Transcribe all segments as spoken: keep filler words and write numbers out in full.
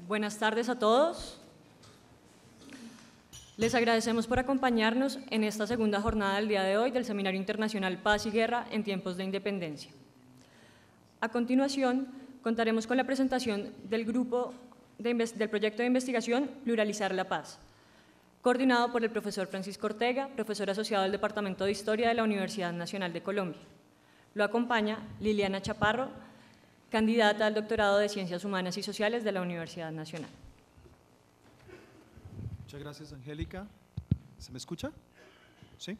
Buenas tardes a todos. Les agradecemos por acompañarnos en esta segunda jornada del día de hoy del Seminario Internacional Paz y Guerra en Tiempos de Independencia. A continuación, contaremos con la presentación del grupo de del proyecto de investigación Pluralizar la Paz, coordinado por el profesor Francisco Ortega, profesor asociado del Departamento de Historia de la Universidad Nacional de Colombia. Lo acompaña Liliana Chaparro, candidata al doctorado de Ciencias Humanas y Sociales de la Universidad Nacional. Muchas gracias, Angélica. ¿Se me escucha? ¿Sí?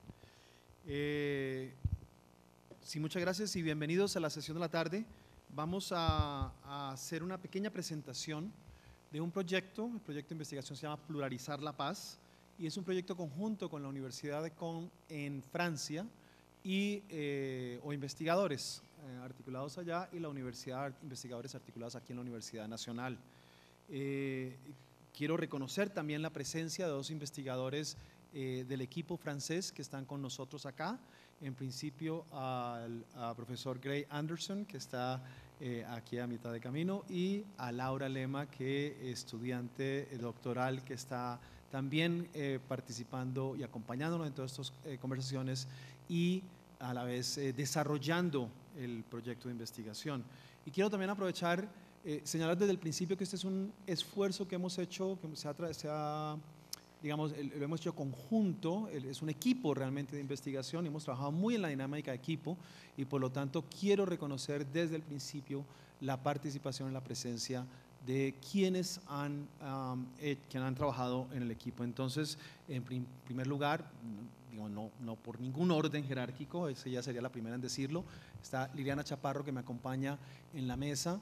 Eh, sí, muchas gracias y bienvenidos a la sesión de la tarde. Vamos a, a hacer una pequeña presentación de un proyecto. El proyecto de investigación se llama Pluralizar la Paz y es un proyecto conjunto con la Universidad de Caen en Francia y, eh, o investigadores eh, articulados allá y la Universidad, investigadores articulados aquí en la Universidad Nacional. Eh, quiero reconocer también la presencia de dos investigadores eh, del equipo francés que están con nosotros acá. En principio al a profesor Gray Anderson, que está eh, aquí a mitad de camino, y a Laura Lema, que es estudiante doctoral que está también eh, participando y acompañándonos en todas estas eh, conversaciones y a la vez eh, desarrollando el proyecto de investigación. Y quiero también aprovechar, eh, señalar desde el principio que este es un esfuerzo que hemos hecho, que se ha, se ha digamos, lo hemos hecho conjunto, es un equipo realmente de investigación, hemos trabajado muy en la dinámica de equipo y por lo tanto quiero reconocer desde el principio la participación y la presencia de quienes han, um, eh, quienes han trabajado en el equipo. Entonces, en prim primer lugar, digo, no, no por ningún orden jerárquico, esa ya sería la primera en decirlo, está Liliana Chaparro, que me acompaña en la mesa,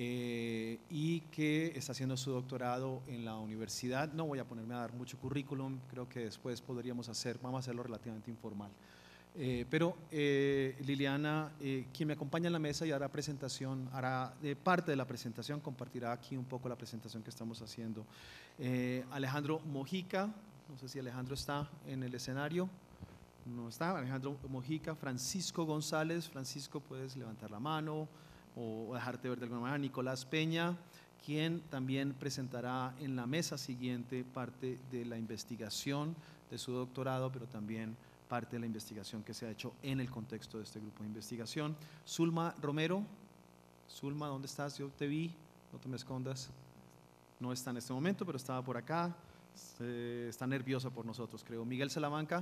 Eh, y que está haciendo su doctorado en la universidad. No voy a ponerme a dar mucho currículum, creo que después podríamos hacer, vamos a hacerlo relativamente informal. Eh, pero eh, Liliana, eh, quien me acompaña en la mesa y hará presentación, hará de parte de la presentación, compartirá aquí un poco la presentación que estamos haciendo. Eh, Alejandro Mojica, no sé si Alejandro está en el escenario. No está. Alejandro Mojica. Francisco González. Francisco, puedes levantar la mano o dejarte ver de alguna manera. Nicolás Peña, quien también presentará en la mesa siguiente parte de la investigación de su doctorado, pero también parte de la investigación que se ha hecho en el contexto de este grupo de investigación. Zulma Romero. Zulma, ¿dónde estás? Yo te vi, no te me escondas. No está en este momento, pero estaba por acá. Eh, está nerviosa por nosotros, creo. Miguel Salamanca.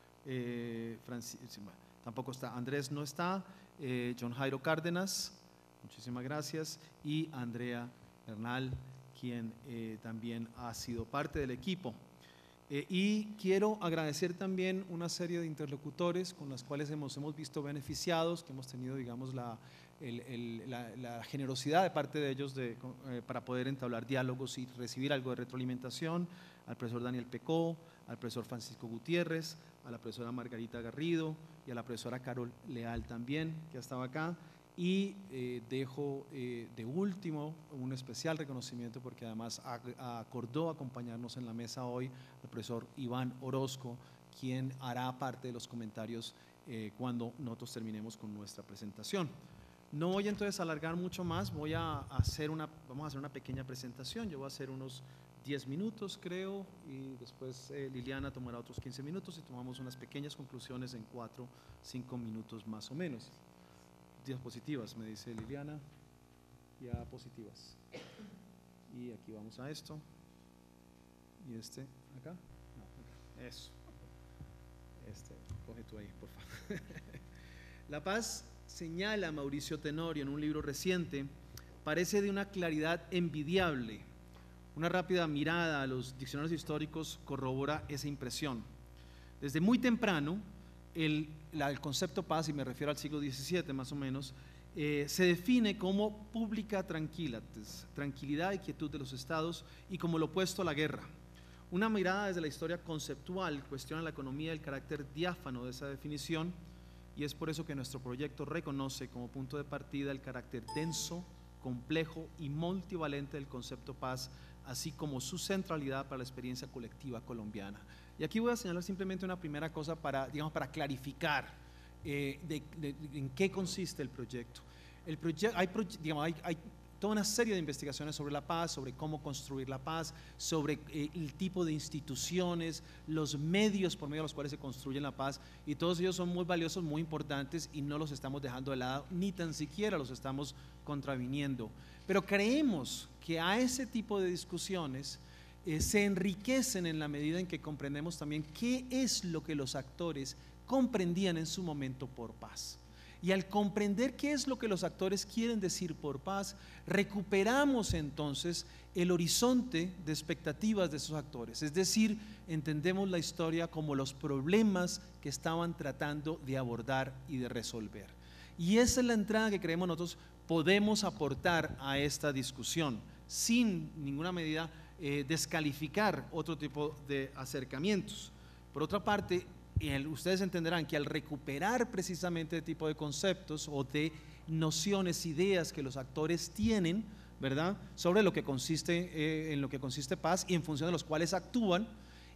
Eh, Francis, tampoco está. Andrés no está. Eh, John Jairo Cárdenas. Muchísimas gracias. Y Andrea Bernal, quien eh, también ha sido parte del equipo. Eh, y quiero agradecer también una serie de interlocutores con los cuales hemos, hemos visto beneficiados, que hemos tenido, digamos, la, el, el, la, la generosidad de parte de ellos de, eh, para poder entablar diálogos y recibir algo de retroalimentación. Al profesor Daniel Pecó, al profesor Francisco Gutiérrez, a la profesora Margarita Garrido y a la profesora Carol Leal también, que ha estado acá. Y eh, dejo eh, de último un especial reconocimiento porque además acordó acompañarnos en la mesa hoy el profesor Iván Orozco, quien hará parte de los comentarios eh, cuando nosotros terminemos con nuestra presentación. No voy entonces a alargar mucho más, voy a hacer una, vamos a hacer una pequeña presentación. Yo voy a hacer unos diez minutos creo y después eh, Liliana tomará otros quince minutos y tomamos unas pequeñas conclusiones en cuatro, cinco minutos más o menos. Diapositivas, me dice Liliana, diapositivas. Y aquí vamos a esto. ¿Y este acá? No, acá. Eso. Este, coge tú ahí, por favor. La paz, señala Mauricio Tenorio en un libro reciente, parece de una claridad envidiable. Una rápida mirada a los diccionarios históricos corrobora esa impresión. Desde muy temprano, El, la, el concepto paz, y me refiero al siglo diecisiete más o menos, eh, se define como pública tranquila, tranquilidad y quietud de los estados y como lo opuesto a la guerra. Una mirada desde la historia conceptual cuestiona la economía y el carácter diáfano de esa definición y es por eso que nuestro proyecto reconoce como punto de partida el carácter denso, complejo y multivalente del concepto paz, así como su centralidad para la experiencia colectiva colombiana. Y aquí voy a señalar simplemente una primera cosa para, digamos, para clarificar eh, de, de, de, en qué consiste el proyecto. El proyecto hay, digamos, hay, hay toda una serie de investigaciones sobre la paz, sobre cómo construir la paz, sobre eh, el tipo de instituciones, los medios por medio de los cuales se construye la paz, y todos ellos son muy valiosos, muy importantes, y no los estamos dejando de lado, ni tan siquiera los estamos contraviniendo. Pero creemos que a ese tipo de discusiones eh, se enriquecen en la medida en que comprendemos también qué es lo que los actores comprendían en su momento por paz. Y al comprender qué es lo que los actores quieren decir por paz, recuperamos entonces el horizonte de expectativas de esos actores. Es decir, entendemos la historia como los problemas que estaban tratando de abordar y de resolver. Y esa es la entrada que creemos nosotros podemos aportar a esta discusión, sin ninguna medida eh, descalificar otro tipo de acercamientos. Por otra parte, El, ustedes entenderán que al recuperar precisamente este tipo de conceptos o de nociones, ideas que los actores tienen, ¿verdad?, sobre lo que consiste, eh, en lo que consiste paz y en función de los cuales actúan,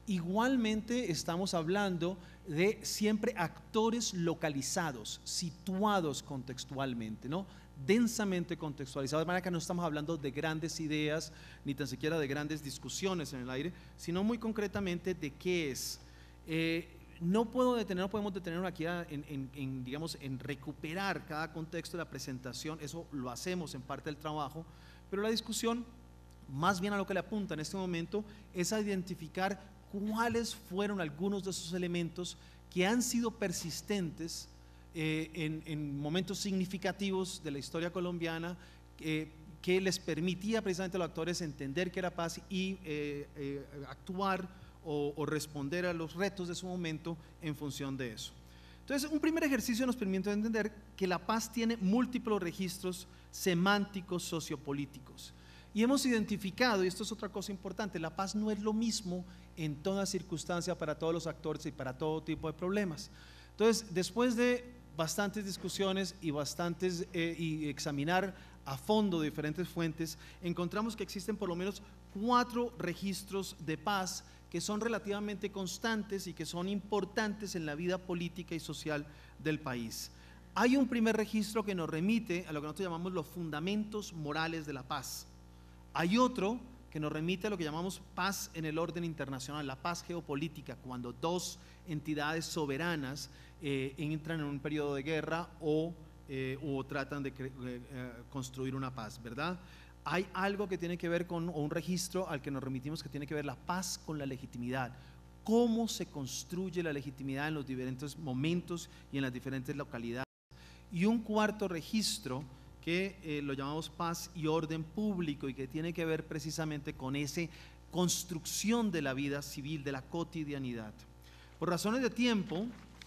igualmente estamos hablando de siempre actores localizados, situados contextualmente, ¿no?, densamente contextualizados, de manera que no estamos hablando de grandes ideas, ni tan siquiera de grandes discusiones en el aire, sino muy concretamente de qué es. Eh, No puedo detener, no podemos detenernos aquí en, en, en, digamos, en recuperar cada contexto de la presentación, eso lo hacemos en parte del trabajo, pero la discusión, más bien a lo que le apunta en este momento, es a identificar cuáles fueron algunos de esos elementos que han sido persistentes eh, en, en momentos significativos de la historia colombiana, eh, que les permitía precisamente a los actores entender qué era paz y eh, eh, actuar O, o responder a los retos de su momento en función de eso. Entonces, un primer ejercicio nos permite entender que la paz tiene múltiples registros semánticos, sociopolíticos. Y hemos identificado, y esto es otra cosa importante, la paz no es lo mismo en toda circunstancia para todos los actores y para todo tipo de problemas. Entonces, después de bastantes discusiones y, bastantes, eh, y examinar a fondo diferentes fuentes, encontramos que existen por lo menos cuatro registros de paz que son relativamente constantes y que son importantes en la vida política y social del país. Hay un primer registro que nos remite a lo que nosotros llamamos los fundamentos morales de la paz. Hay otro que nos remite a lo que llamamos paz en el orden internacional, la paz geopolítica, cuando dos entidades soberanas eh, entran en un periodo de guerra o, eh, o tratan de eh, construir una paz, ¿verdad? Hay algo que tiene que ver con, o un registro al que nos remitimos, que tiene que ver la paz con la legitimidad. Cómo se construye la legitimidad en los diferentes momentos y en las diferentes localidades. Y un cuarto registro que eh, lo llamamos paz y orden público, y que tiene que ver precisamente con esa construcción de la vida civil, de la cotidianidad. Por razones de tiempo,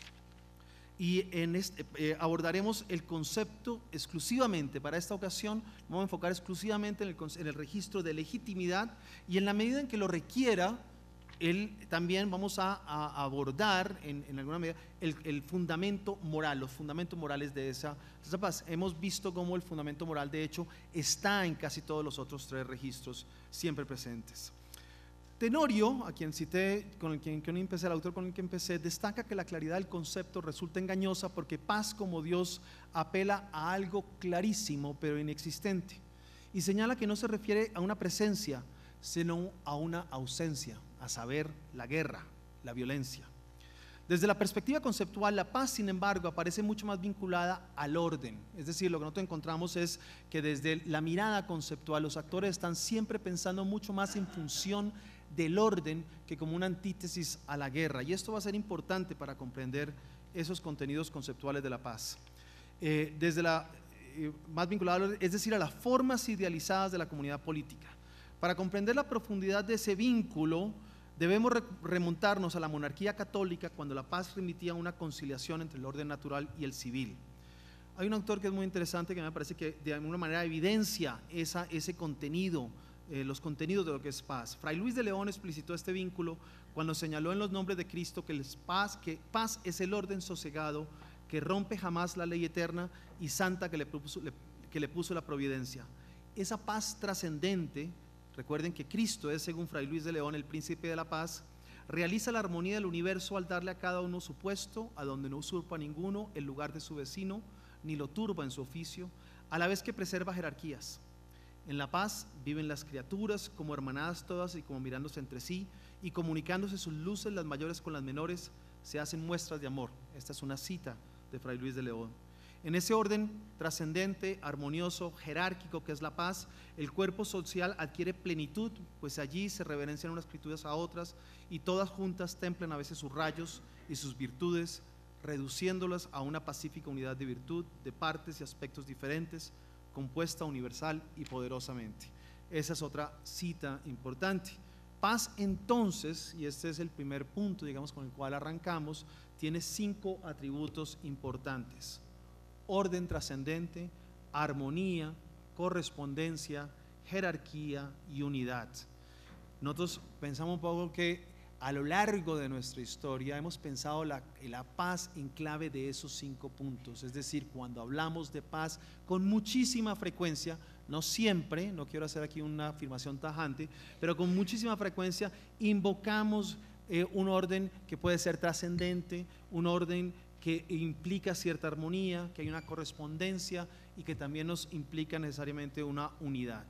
y en este, eh, abordaremos el concepto exclusivamente para esta ocasión, vamos a enfocar exclusivamente en el, en el registro de legitimidad, y en la medida en que lo requiera, el, también vamos a, a abordar en, en alguna medida el, el fundamento moral, los fundamentos morales de esa, de esa paz. Hemos visto cómo el fundamento moral, de hecho, está en casi todos los otros tres registros siempre presentes. Tenorio, a quien cité, con el que, que empecé, el autor con el que empecé, destaca que la claridad del concepto resulta engañosa porque paz como Dios apela a algo clarísimo pero inexistente, y señala que no se refiere a una presencia sino a una ausencia, a saber, la guerra, la violencia. Desde la perspectiva conceptual, la paz, sin embargo, aparece mucho más vinculada al orden. Es decir, lo que nosotros encontramos es que desde la mirada conceptual los actores están siempre pensando mucho más en función del orden que como una antítesis a la guerra, y esto va a ser importante para comprender esos contenidos conceptuales de la paz. Eh, desde la eh, más vinculada, es decir, a las formas idealizadas de la comunidad política. Para comprender la profundidad de ese vínculo, debemos remontarnos a la monarquía católica, cuando la paz remitía a una conciliación entre el orden natural y el civil. Hay un autor que es muy interesante, que me parece que de alguna manera evidencia esa, ese contenido, eh, los contenidos de lo que es paz. Fray Luis de León explicitó este vínculo cuando señaló en Los Nombres de Cristo que, les paz, que paz es el orden sosegado que rompe jamás la ley eterna y santa que le puso, le, que le puso la providencia. Esa paz trascendente, recuerden que Cristo es, según Fray Luis de León, el príncipe de la paz, realiza la armonía del universo al darle a cada uno su puesto, a donde no usurpa ninguno el lugar de su vecino, ni lo turba en su oficio, a la vez que preserva jerarquías. En la paz viven las criaturas como hermanadas todas y como mirándose entre sí y comunicándose sus luces las mayores con las menores, se hacen muestras de amor. Esta es una cita de Fray Luis de León. En ese orden trascendente, armonioso, jerárquico que es la paz, el cuerpo social adquiere plenitud, pues allí se reverencian unas criaturas a otras y todas juntas templan a veces sus rayos y sus virtudes, reduciéndolas a una pacífica unidad de virtud, de partes y aspectos diferentes, compuesta universal y poderosamente. Esa es otra cita importante. Paz entonces, y este es el primer punto, digamos, con el cual arrancamos, tiene cinco atributos importantes: orden trascendente, armonía, correspondencia, jerarquía y unidad. Nosotros pensamos un poco que a lo largo de nuestra historia hemos pensado la, la paz en clave de esos cinco puntos, es decir, cuando hablamos de paz con muchísima frecuencia, no siempre, no quiero hacer aquí una afirmación tajante, pero con muchísima frecuencia invocamos eh, un orden que puede ser trascendente, un orden que implica cierta armonía, que hay una correspondencia y que también nos implica necesariamente una unidad.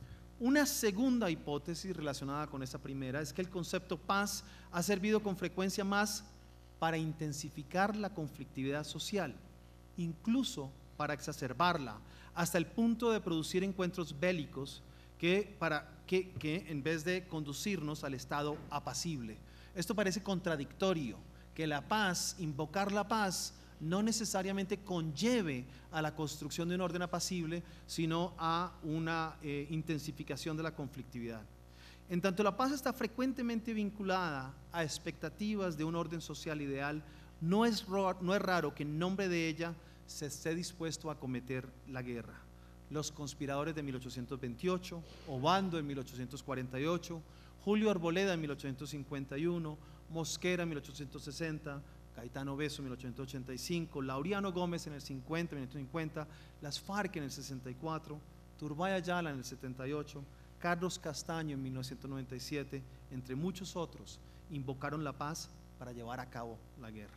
Una segunda hipótesis relacionada con esta primera es que el concepto paz ha servido con frecuencia más para intensificar la conflictividad social, incluso para exacerbarla, hasta el punto de producir encuentros bélicos que, para, que, que en vez de conducirnos al estado apacible. Esto parece contradictorio, que la paz, invocar la paz, no necesariamente conlleve a la construcción de un orden apacible, sino a una eh, intensificación de la conflictividad. En tanto la paz está frecuentemente vinculada a expectativas de un orden social ideal, no es, no es raro que en nombre de ella se esté dispuesto a cometer la guerra. Los conspiradores de mil ochocientos veintiocho, Obando en mil ochocientos cuarenta y ocho, Julio Arboleda en mil ochocientos cincuenta y uno, Mosquera en mil ochocientos sesenta, Caetano Beso en mil ochocientos ochenta y cinco, Laureano Gómez en el cincuenta, mil ochocientos cincuenta, las FARC en el sesenta y cuatro, Turbay Ayala en el setenta y ocho, Carlos Castaño en mil novecientos noventa y siete, entre muchos otros, invocaron la paz para llevar a cabo la guerra.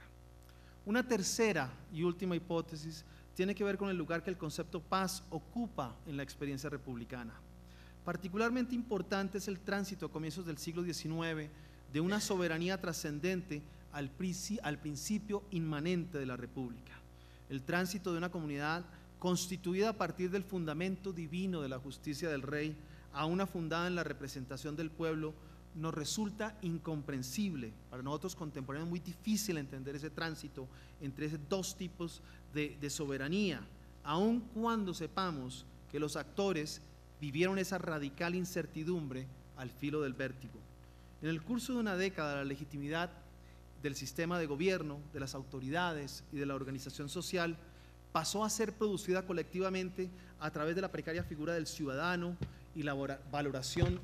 Una tercera y última hipótesis tiene que ver con el lugar que el concepto paz ocupa en la experiencia republicana. Particularmente importante es el tránsito a comienzos del siglo diecinueve de una soberanía trascendente al, al principio inmanente de la República. El tránsito de una comunidad constituida a partir del fundamento divino de la justicia del rey a una fundada en la representación del pueblo nos resulta incomprensible. Para nosotros contemporáneos es muy difícil entender ese tránsito entre esos dos tipos de, de soberanía, aun cuando sepamos que los actores vivieron esa radical incertidumbre al filo del vértigo. En el curso de una década, la legitimidad del sistema de gobierno, de las autoridades y de la organización social pasó a ser producida colectivamente a través de la precaria figura del ciudadano y la valoración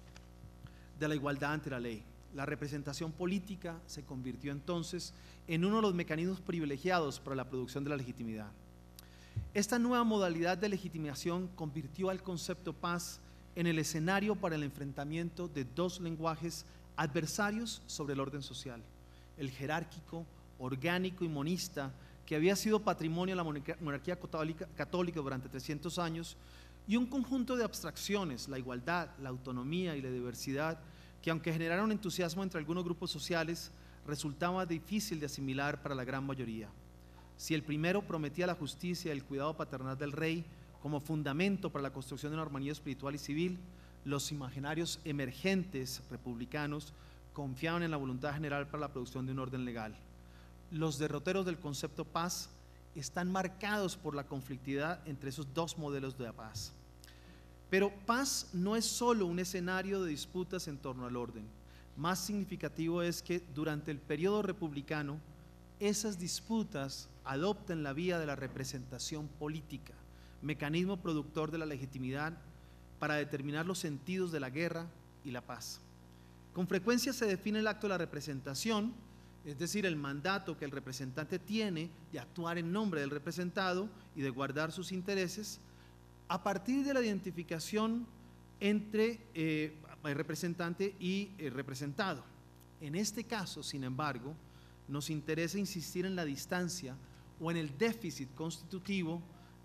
de la igualdad ante la ley. La representación política se convirtió entonces en uno de los mecanismos privilegiados para la producción de la legitimidad. Esta nueva modalidad de legitimación convirtió al concepto paz en el escenario para el enfrentamiento de dos lenguajes adversarios sobre el orden social: el jerárquico, orgánico y monista, que había sido patrimonio de la monarquía católica, católica durante trescientos años, y un conjunto de abstracciones, la igualdad, la autonomía y la diversidad, que aunque generaron entusiasmo entre algunos grupos sociales, resultaba difícil de asimilar para la gran mayoría. Si el primero prometía la justicia y el cuidado paternal del rey como fundamento para la construcción de una armonía espiritual y civil, los imaginarios emergentes republicanos confiaban en la voluntad general para la producción de un orden legal. Los derroteros del concepto paz están marcados por la conflictividad entre esos dos modelos de paz. Pero paz no es solo un escenario de disputas en torno al orden. Más significativo es que durante el periodo republicano esas disputas adoptan la vía de la representación política, mecanismo productor de la legitimidad para determinar los sentidos de la guerra y la paz. Con frecuencia se define el acto de la representación, es decir, el mandato que el representante tiene de actuar en nombre del representado y de guardar sus intereses, a partir de la identificación entre eh, el representante y el representado. En este caso, sin embargo, nos interesa insistir en la distancia o en el déficit constitutivo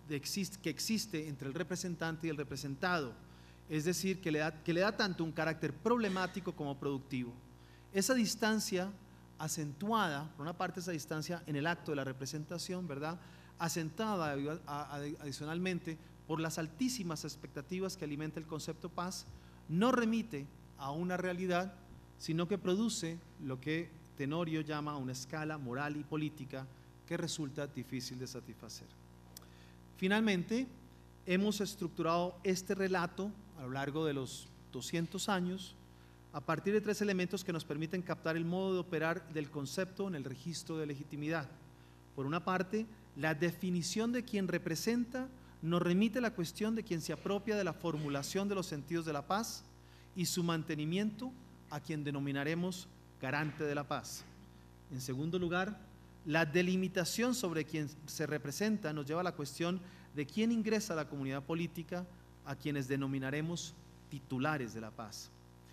de exist que existe entre el representante y el representado, es decir, que le, da, que le da tanto un carácter problemático como productivo. Esa distancia acentuada, por una parte esa distancia en el acto de la representación, ¿verdad?, acentuada adicionalmente por las altísimas expectativas que alimenta el concepto paz, no remite a una realidad, sino que produce lo que Tenorio llama una escala moral y política que resulta difícil de satisfacer. Finalmente, hemos estructurado este relato a lo largo de los doscientos años a partir de tres elementos que nos permiten captar el modo de operar del concepto en el registro de legitimidad. Por una parte, la definición de quien representa nos remite a la cuestión de quien se apropia de la formulación de los sentidos de la paz y su mantenimiento a quien denominaremos garante de la paz. En segundo lugar, la delimitación sobre quien se representa nos lleva a la cuestión de quién ingresa a la comunidad política, a quienes denominaremos titulares de la paz.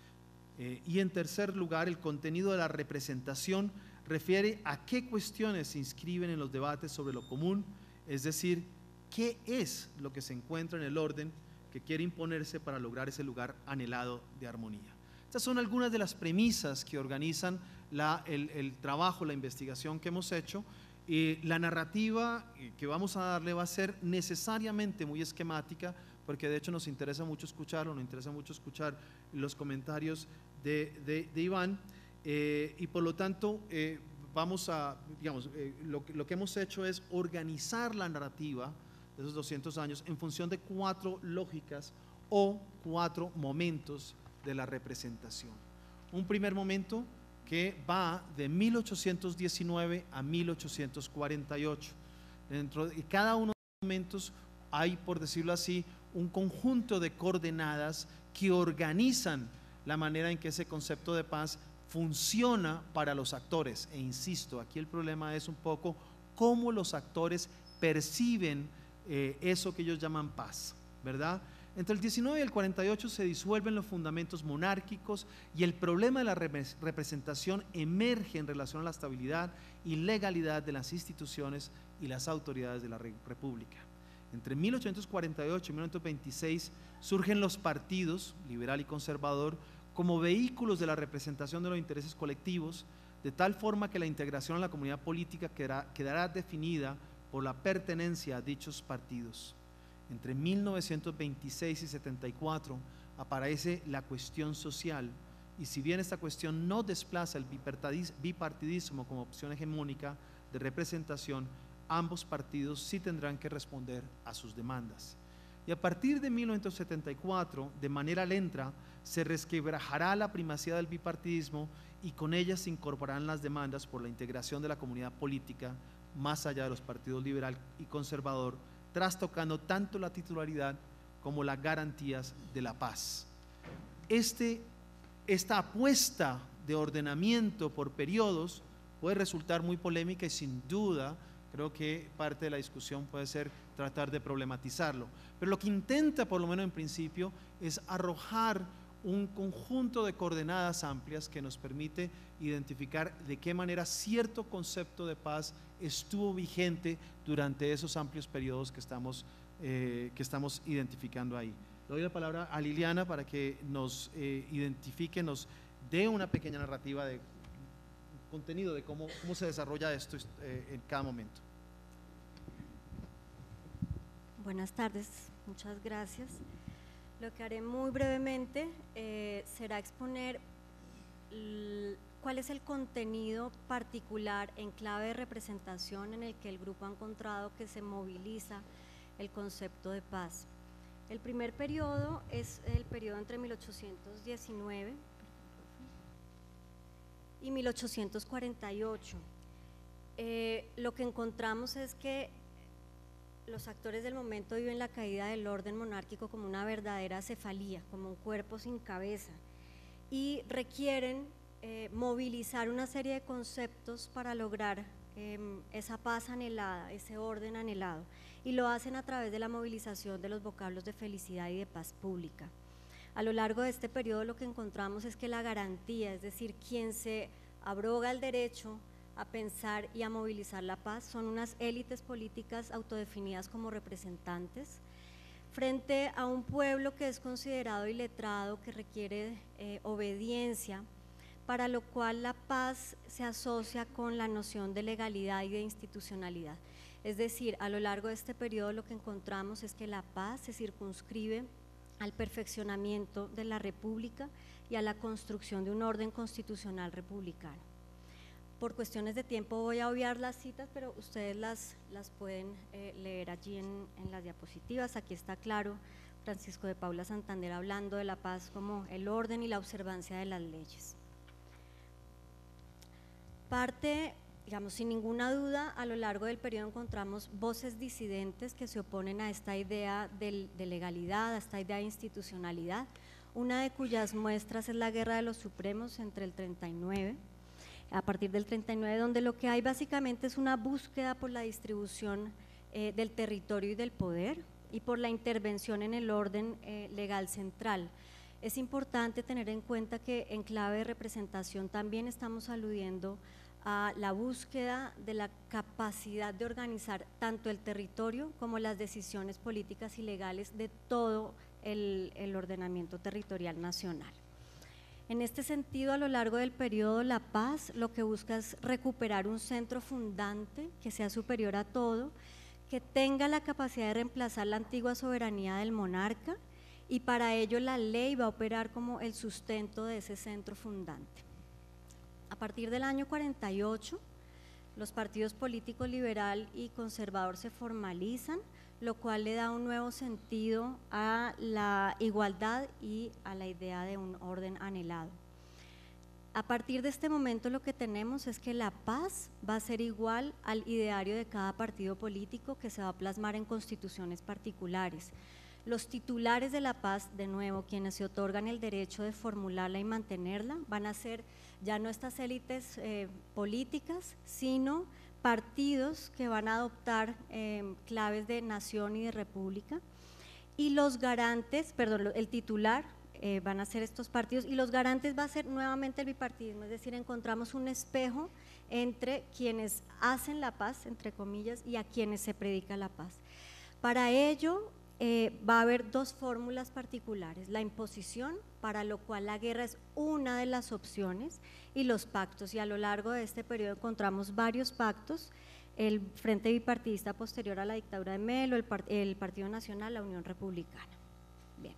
Eh, y en tercer lugar, el contenido de la representación refiere a qué cuestiones se inscriben en los debates sobre lo común, es decir, qué es lo que se encuentra en el orden que quiere imponerse para lograr ese lugar anhelado de armonía. Estas son algunas de las premisas que organizan la, el, el trabajo, la investigación que hemos hecho. Eh, la narrativa que vamos a darle va a ser necesariamente muy esquemática, porque de hecho nos interesa mucho escucharlo, nos interesa mucho escuchar los comentarios de, de, de Iván, eh, y por lo tanto eh, vamos a, digamos, eh, lo, lo que hemos hecho es organizar la narrativa de esos doscientos años en función de cuatro lógicas o cuatro momentos de la representación. Un primer momento que va de mil ochocientos diecinueve a mil ochocientos cuarenta y ocho. Dentro de cada uno de los momentos hay, por decirlo así, un conjunto de coordenadas que organizan la manera en que ese concepto de paz funciona para los actores. E insisto, aquí el problema es un poco cómo los actores perciben eh, eso que ellos llaman paz, ¿verdad? Entre el diecinueve y el cuarenta y ocho se disuelven los fundamentos monárquicos y el problema de la representación emerge en relación a la estabilidad y legalidad de las instituciones y las autoridades de la república. Entre mil ochocientos cuarenta y ocho y mil novecientos veintiséis surgen los partidos, liberal y conservador, como vehículos de la representación de los intereses colectivos, de tal forma que la integración en la comunidad política quedará, quedará definida por la pertenencia a dichos partidos. Entre mil novecientos veintiséis y setenta y cuatro aparece la cuestión social, y si bien esta cuestión no desplaza el bipartidismo como opción hegemónica de representación, ambos partidos sí tendrán que responder a sus demandas. Y a partir de mil novecientos setenta y cuatro, de manera lenta, se resquebrajará la primacía del bipartidismo y con ella se incorporarán las demandas por la integración de la comunidad política más allá de los partidos liberal y conservador, trastocando tanto la titularidad como las garantías de la paz. Este, esta apuesta de ordenamiento por periodos puede resultar muy polémica y sin duda creo que parte de la discusión puede ser tratar de problematizarlo, pero lo que intenta, por lo menos en principio, es arrojar un conjunto de coordenadas amplias que nos permite identificar de qué manera cierto concepto de paz estuvo vigente durante esos amplios periodos que estamos, eh, que estamos identificando ahí. Le doy la palabra a Liliana para que nos eh, identifique, nos dé una pequeña narrativa de contenido de cómo, cómo se desarrolla esto eh, en cada momento. Buenas tardes, muchas gracias. Lo que haré muy brevemente eh, será exponer l, cuál es el contenido particular en clave de representación en el que el grupo ha encontrado que se moviliza el concepto de paz. El primer periodo es el periodo entre mil ochocientos diecinueve y mil ochocientos cuarenta y ocho. Eh, lo que encontramos es que los actores del momento viven la caída del orden monárquico como una verdadera cefalía, como un cuerpo sin cabeza, y requieren eh, movilizar una serie de conceptos para lograr eh, esa paz anhelada, ese orden anhelado, y lo hacen a través de la movilización de los vocablos de felicidad y de paz pública. A lo largo de este periodo lo que encontramos es que la garantía, es decir, quien se abroga el derecho a pensar y a movilizar la paz, son unas élites políticas autodefinidas como representantes, frente a un pueblo que es considerado iletrado, que requiere eh, obediencia, para lo cual la paz se asocia con la noción de legalidad y de institucionalidad. Es decir, a lo largo de este periodo lo que encontramos es que la paz se circunscribe al perfeccionamiento de la república y a la construcción de un orden constitucional republicano. Por cuestiones de tiempo voy a obviar las citas, pero ustedes las, las pueden eh, leer allí en, en las diapositivas. Aquí está claro Francisco de Paula Santander hablando de la paz como el orden y la observancia de las leyes. Parte, digamos, sin ninguna duda, a lo largo del periodo encontramos voces disidentes que se oponen a esta idea de, de legalidad, a esta idea de institucionalidad, una de cuyas muestras es la Guerra de los Supremos entre el treinta y nueve, a partir del treinta y nueve, donde lo que hay básicamente es una búsqueda por la distribución eh, del territorio y del poder y por la intervención en el orden eh, legal central. Es importante tener en cuenta que en clave de representación también estamos aludiendo a la búsqueda de la capacidad de organizar tanto el territorio como las decisiones políticas y legales de todo el, el ordenamiento territorial nacional. En este sentido, a lo largo del periodo, la paz lo que busca es recuperar un centro fundante que sea superior a todo, que tenga la capacidad de reemplazar la antigua soberanía del monarca, y para ello la ley va a operar como el sustento de ese centro fundante. A partir del año cuarenta y ocho, los partidos políticos liberal y conservador se formalizan, lo cual le da un nuevo sentido a la igualdad y a la idea de un orden anhelado. A partir de este momento lo que tenemos es que la paz va a ser igual al ideario de cada partido político, que se va a plasmar en constituciones particulares. Los titulares de la paz, de nuevo, quienes se otorgan el derecho de formularla y mantenerla, van a ser ya no estas élites eh, políticas, sino partidos que van a adoptar eh, claves de nación y de república, y los garantes, perdón, el titular eh, van a ser estos partidos, y los garantes va a ser nuevamente el bipartidismo, es decir, encontramos un espejo entre quienes hacen la paz, entre comillas, y a quienes se predica la paz. Para ello, Eh, va a haber dos fórmulas particulares, la imposición, para lo cual la guerra es una de las opciones, y los pactos, y a lo largo de este periodo encontramos varios pactos, el Frente Bipartidista posterior a la dictadura de Melo, el, part el Partido Nacional, la Unión Republicana. Bien.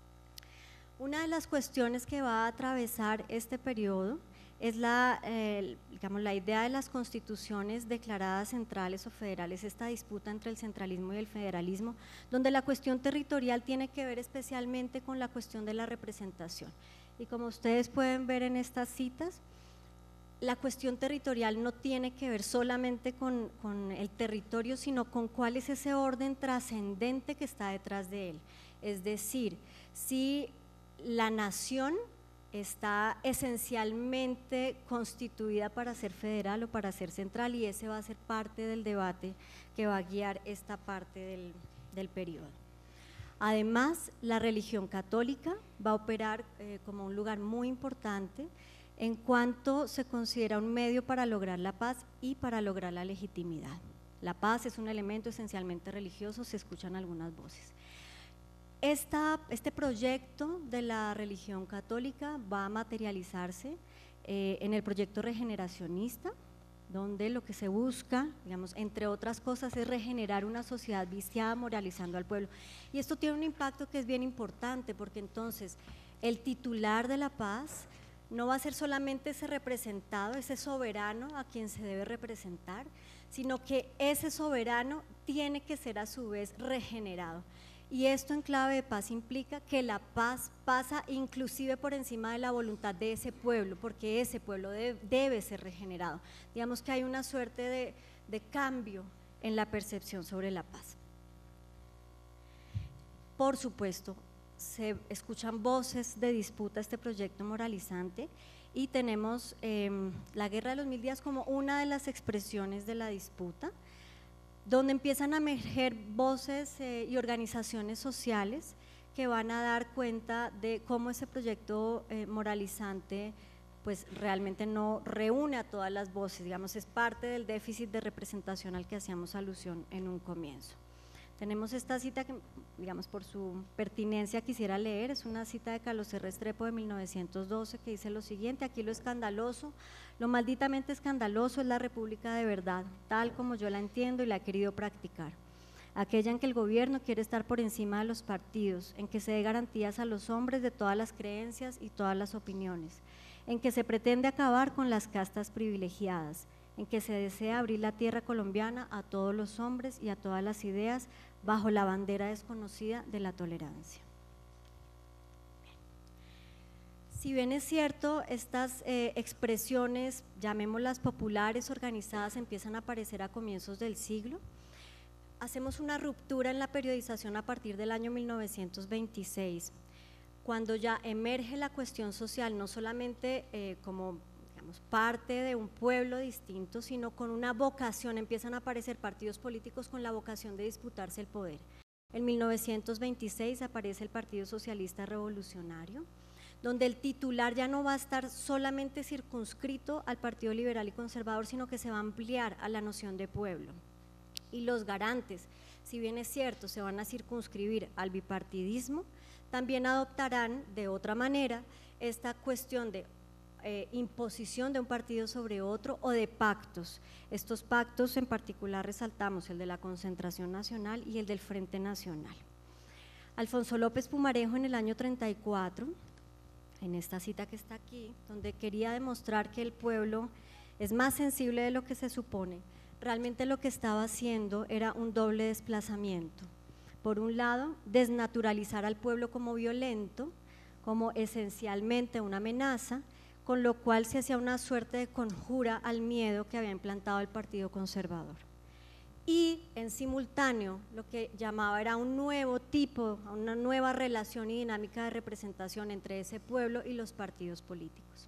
Una de las cuestiones que va a atravesar este periodo es la, eh, digamos, la idea de las constituciones declaradas centrales o federales, esta disputa entre el centralismo y el federalismo, donde la cuestión territorial tiene que ver especialmente con la cuestión de la representación. Y como ustedes pueden ver en estas citas, la cuestión territorial no tiene que ver solamente con, con el territorio, sino con cuál es ese orden trascendente que está detrás de él. Es decir, si la nación está esencialmente constituida para ser federal o para ser central, y ese va a ser parte del debate que va a guiar esta parte del, del periodo. Además, la religión católica va a operar eh, como un lugar muy importante en cuanto se considera un medio para lograr la paz y para lograr la legitimidad. La paz es un elemento esencialmente religioso, se escuchan algunas voces. Esta, este proyecto de la religión católica va a materializarse eh, en el proyecto regeneracionista, donde lo que se busca, digamos, entre otras cosas, es regenerar una sociedad viciada, moralizando al pueblo. Y esto tiene un impacto que es bien importante, porque entonces el titular de la paz no va a ser solamente ese representado, ese soberano a quien se debe representar, sino que ese soberano tiene que ser a su vez regenerado. Y esto en clave de paz implica que la paz pasa inclusive por encima de la voluntad de ese pueblo, porque ese pueblo debe, debe ser regenerado. Digamos que hay una suerte de, de cambio en la percepción sobre la paz. Por supuesto, se escuchan voces de disputa a este proyecto moralizante, y tenemos eh, la Guerra de los Mil Días como una de las expresiones de la disputa, donde empiezan a emerger voces eh, y organizaciones sociales que van a dar cuenta de cómo ese proyecto eh, moralizante pues realmente no reúne a todas las voces, digamos, es parte del déficit de representación al que hacíamos alusión en un comienzo. Tenemos esta cita que, digamos, por su pertinencia quisiera leer, es una cita de Carlos R. Restrepo de mil novecientos doce que dice lo siguiente: aquí lo escandaloso, lo malditamente escandaloso es la república de verdad, tal como yo la entiendo y la he querido practicar. Aquella en que el gobierno quiere estar por encima de los partidos, en que se dé garantías a los hombres de todas las creencias y todas las opiniones, en que se pretende acabar con las castas privilegiadas, en que se desea abrir la tierra colombiana a todos los hombres y a todas las ideas bajo la bandera desconocida de la tolerancia. Si bien es cierto, estas eh, expresiones, llamémoslas populares, organizadas, empiezan a aparecer a comienzos del siglo, hacemos una ruptura en la periodización a partir del año mil novecientos veintiséis, cuando ya emerge la cuestión social, no solamente eh, como digamos, parte de un pueblo distinto, sino con una vocación, empiezan a aparecer partidos políticos con la vocación de disputarse el poder. En mil novecientos veintiséis aparece el Partido Socialista Revolucionario, donde el titular ya no va a estar solamente circunscrito al Partido Liberal y Conservador, sino que se va a ampliar a la noción de pueblo. Y los garantes, si bien es cierto, se van a circunscribir al bipartidismo, también adoptarán de otra manera esta cuestión de eh, imposición de un partido sobre otro o de pactos. Estos pactos en particular resaltamos el de la Concentración Nacional y el del Frente Nacional. Alfonso López Pumarejo en el año treinta y cuatro, en esta cita que está aquí, donde quería demostrar que el pueblo es más sensible de lo que se supone, realmente lo que estaba haciendo era un doble desplazamiento. Por un lado, desnaturalizar al pueblo como violento, como esencialmente una amenaza, con lo cual se hacía una suerte de conjura al miedo que había implantado el Partido Conservador. Y en simultáneo, lo que llamaba era un nuevo tipo, una nueva relación y dinámica de representación entre ese pueblo y los partidos políticos.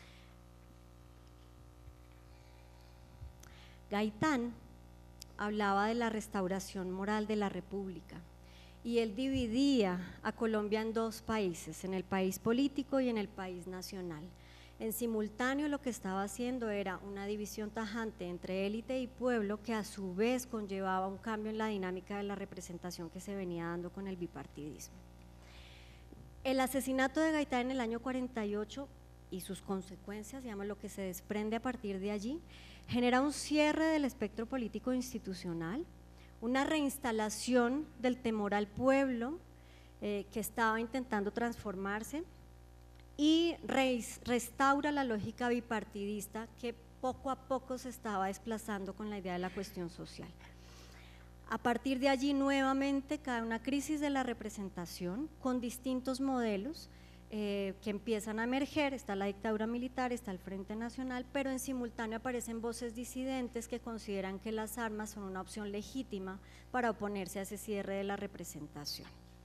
Gaitán hablaba de la restauración moral de la República y él dividía a Colombia en dos países, en el país político y en el país nacional. En simultáneo lo que estaba haciendo era una división tajante entre élite y pueblo que a su vez conllevaba un cambio en la dinámica de la representación que se venía dando con el bipartidismo. El asesinato de Gaitán en el año cuarenta y ocho y sus consecuencias, digamos lo que se desprende a partir de allí, genera un cierre del espectro político institucional, una reinstalación del temor al pueblo eh, que estaba intentando transformarse y restaura la lógica bipartidista que poco a poco se estaba desplazando con la idea de la cuestión social. A partir de allí nuevamente cae una crisis de la representación con distintos modelos eh, que empiezan a emerger, está la dictadura militar, está el Frente Nacional, pero en simultáneo aparecen voces disidentes que consideran que las armas son una opción legítima para oponerse a ese cierre de la representación.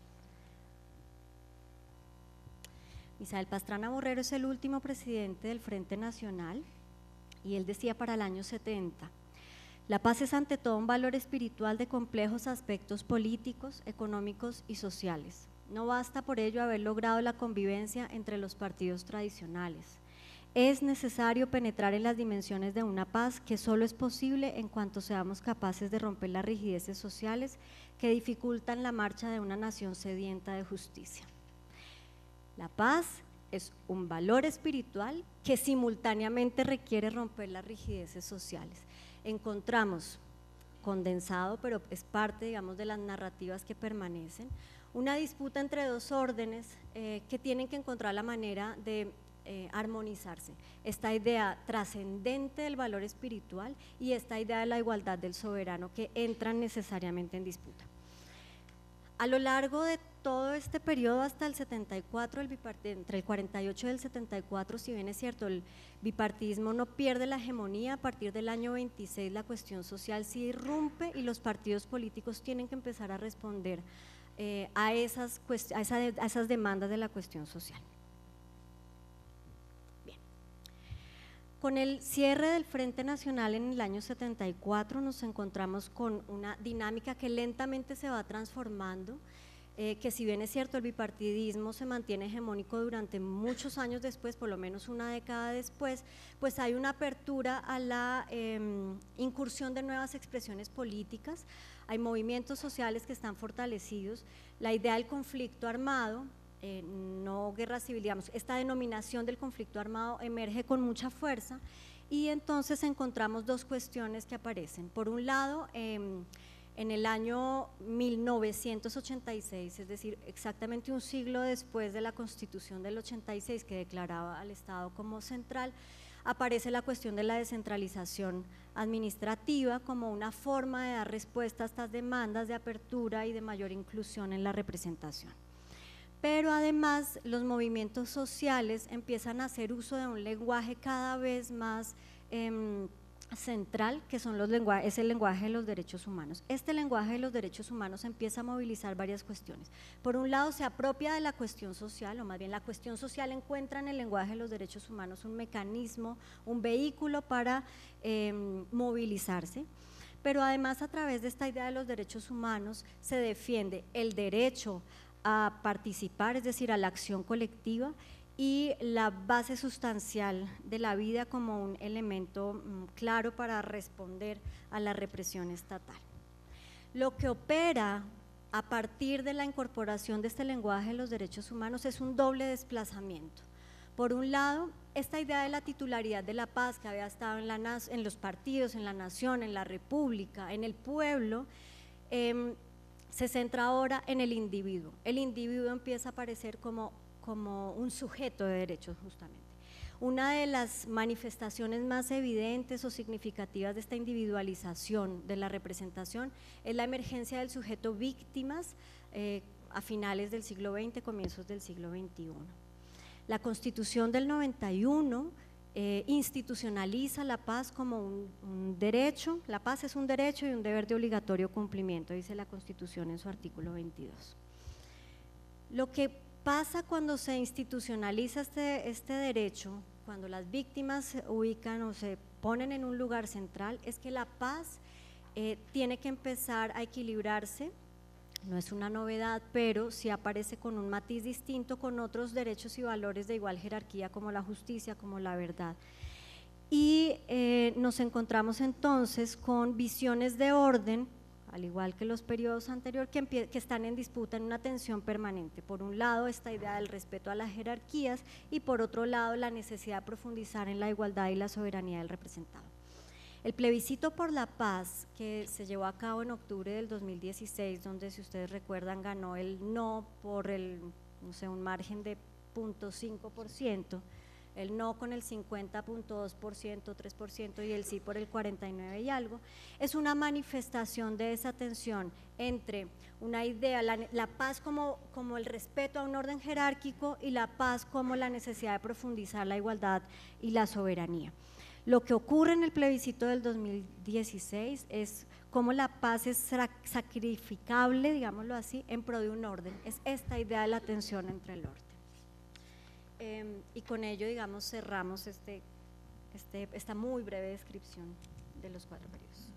Misael Pastrana Borrero es el último presidente del Frente Nacional y él decía para el año setenta, la paz es ante todo un valor espiritual de complejos aspectos políticos, económicos y sociales. No basta por ello haber logrado la convivencia entre los partidos tradicionales. Es necesario penetrar en las dimensiones de una paz que solo es posible en cuanto seamos capaces de romper las rigideces sociales que dificultan la marcha de una nación sedienta de justicia. La paz es un valor espiritual que simultáneamente requiere romper las rigideces sociales. Encontramos, condensado, pero es parte, digamos, de las narrativas que permanecen, una disputa entre dos órdenes eh, que tienen que encontrar la manera de eh, armonizarse. Esta idea trascendente del valor espiritual y esta idea de la igualdad del soberano que entran necesariamente en disputa. A lo largo de todo este periodo hasta el setenta y cuatro, el entre el cuarenta y ocho y el setenta y cuatro, si bien es cierto, el bipartidismo no pierde la hegemonía, a partir del año veintiséis la cuestión social sí irrumpe y los partidos políticos tienen que empezar a responder eh, a, esas a, esa, a esas demandas de la cuestión social. Bien. Con el cierre del Frente Nacional en el año setenta y cuatro nos encontramos con una dinámica que lentamente se va transformando. eh, que si bien es cierto el bipartidismo se mantiene hegemónico durante muchos años después, por lo menos una década después, pues hay una apertura a la eh, incursión de nuevas expresiones políticas, hay movimientos sociales que están fortalecidos, la idea del conflicto armado, eh, no guerra civil, digamos, esta denominación del conflicto armado emerge con mucha fuerza y entonces encontramos dos cuestiones que aparecen. Por un lado, eh, en el año mil novecientos ochenta y seis, es decir, exactamente un siglo después de la Constitución del ochenta y seis que declaraba al Estado como central, aparece la cuestión de la descentralización administrativa como una forma de dar respuesta a estas demandas de apertura y de mayor inclusión en la representación. Pero además los movimientos sociales empiezan a hacer uso de un lenguaje cada vez más eh, central, que son los lenguajes, es el lenguaje de los derechos humanos. Este lenguaje de los derechos humanos empieza a movilizar varias cuestiones. Por un lado, se apropia de la cuestión social, o más bien la cuestión social encuentra en el lenguaje de los derechos humanos un mecanismo, un vehículo para eh, movilizarse, pero además a través de esta idea de los derechos humanos se defiende el derecho a participar, es decir, a la acción colectiva, y la base sustancial de la vida como un elemento mm, claro para responder a la represión estatal. Lo que opera a partir de la incorporación de este lenguaje de los derechos humanos es un doble desplazamiento. Por un lado, esta idea de la titularidad de la paz que había estado en, la, en los partidos, en la nación, en la república, en el pueblo, eh, se centra ahora en el individuo. El individuo empieza a aparecer como como un sujeto de derechos justamente. Una de las manifestaciones más evidentes o significativas de esta individualización de la representación es la emergencia del sujeto víctimas eh, a finales del siglo veinte, comienzos del siglo veintiuno. La Constitución del noventa y uno eh, institucionaliza la paz como un, un derecho, la paz es un derecho y un deber de obligatorio cumplimiento, dice la Constitución en su artículo veintidós. Lo que pasa cuando se institucionaliza este, este derecho, cuando las víctimas se ubican o se ponen en un lugar central, es que la paz eh, tiene que empezar a equilibrarse, no es una novedad, pero sí aparece con un matiz distinto con otros derechos y valores de igual jerarquía como la justicia, como la verdad. Y eh, nos encontramos entonces con visiones de orden, al igual que los periodos anteriores, que, que están en disputa, en una tensión permanente. Por un lado, esta idea del respeto a las jerarquías y por otro lado, la necesidad de profundizar en la igualdad y la soberanía del representado. El plebiscito por la paz, que se llevó a cabo en octubre del dos mil dieciséis, donde, si ustedes recuerdan, ganó el no por el, no sé, un margen de cero punto cinco por ciento, el no con el cincuenta punto dos por ciento, tres por ciento y el sí por el cuarenta y nueve por ciento y algo, es una manifestación de esa tensión entre una idea, la, la paz como, como el respeto a un orden jerárquico y la paz como la necesidad de profundizar la igualdad y la soberanía. Lo que ocurre en el plebiscito del dos mil dieciséis es cómo la paz es sacrificable, digámoslo así, en pro de un orden, es esta idea de la tensión entre el orden. Eh, y con ello, digamos, cerramos este, este, esta muy breve descripción de los cuatro periodos.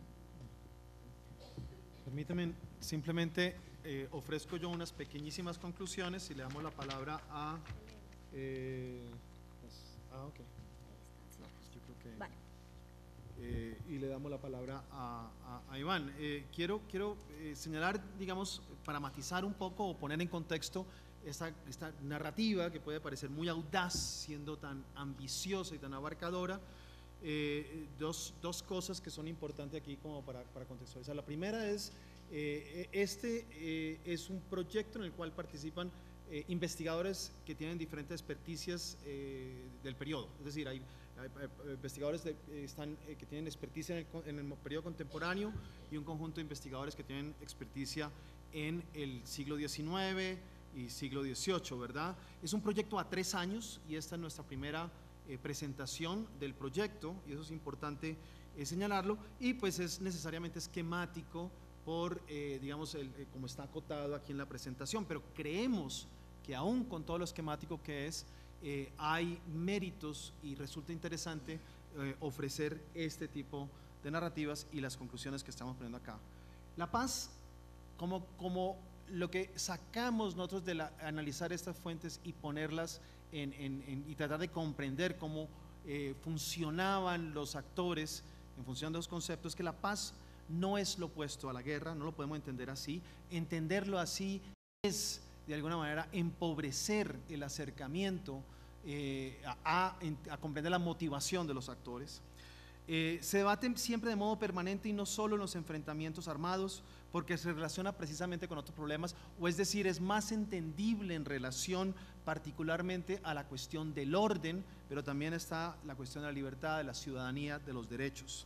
Permítame, simplemente eh, ofrezco yo unas pequeñísimas conclusiones y le damos la palabra a… Eh, pues, ah, ok. No, pues yo creo que… Vale. Eh, y le damos la palabra a, a, a Iván. Eh, quiero quiero eh, señalar, digamos, para matizar un poco o poner en contexto Esta, esta narrativa que puede parecer muy audaz, siendo tan ambiciosa y tan abarcadora, eh, dos, dos cosas que son importantes aquí como para, para contextualizar. La primera es, eh, este eh, es un proyecto en el cual participan eh, investigadores que tienen diferentes experticias eh, del periodo, es decir, hay, hay, hay investigadores de, eh, están, eh, que tienen experticia en el, en el periodo contemporáneo y un conjunto de investigadores que tienen experticia en el siglo diecinueve y siglo dieciocho, ¿verdad? Es un proyecto a tres años y esta es nuestra primera eh, presentación del proyecto y eso es importante eh, señalarlo, y pues es necesariamente esquemático por, eh, digamos, el, eh, como está acotado aquí en la presentación, pero creemos que aún con todo lo esquemático que es, eh, hay méritos y resulta interesante eh, ofrecer este tipo de narrativas y las conclusiones que estamos poniendo acá. La paz como, como lo que sacamos nosotros de la, analizar estas fuentes y ponerlas en, en, en, y tratar de comprender cómo eh, funcionaban los actores en función de los conceptos, que la paz no es lo opuesto a la guerra, no lo podemos entender así. Entenderlo así es, de alguna manera, empobrecer el acercamiento eh, a, a, a comprender la motivación de los actores. Eh, se debate siempre de modo permanente y no solo en los enfrentamientos armados, porque se relaciona precisamente con otros problemas, o es decir, es más entendible en relación particularmente a la cuestión del orden, pero también está la cuestión de la libertad, de la ciudadanía, de los derechos.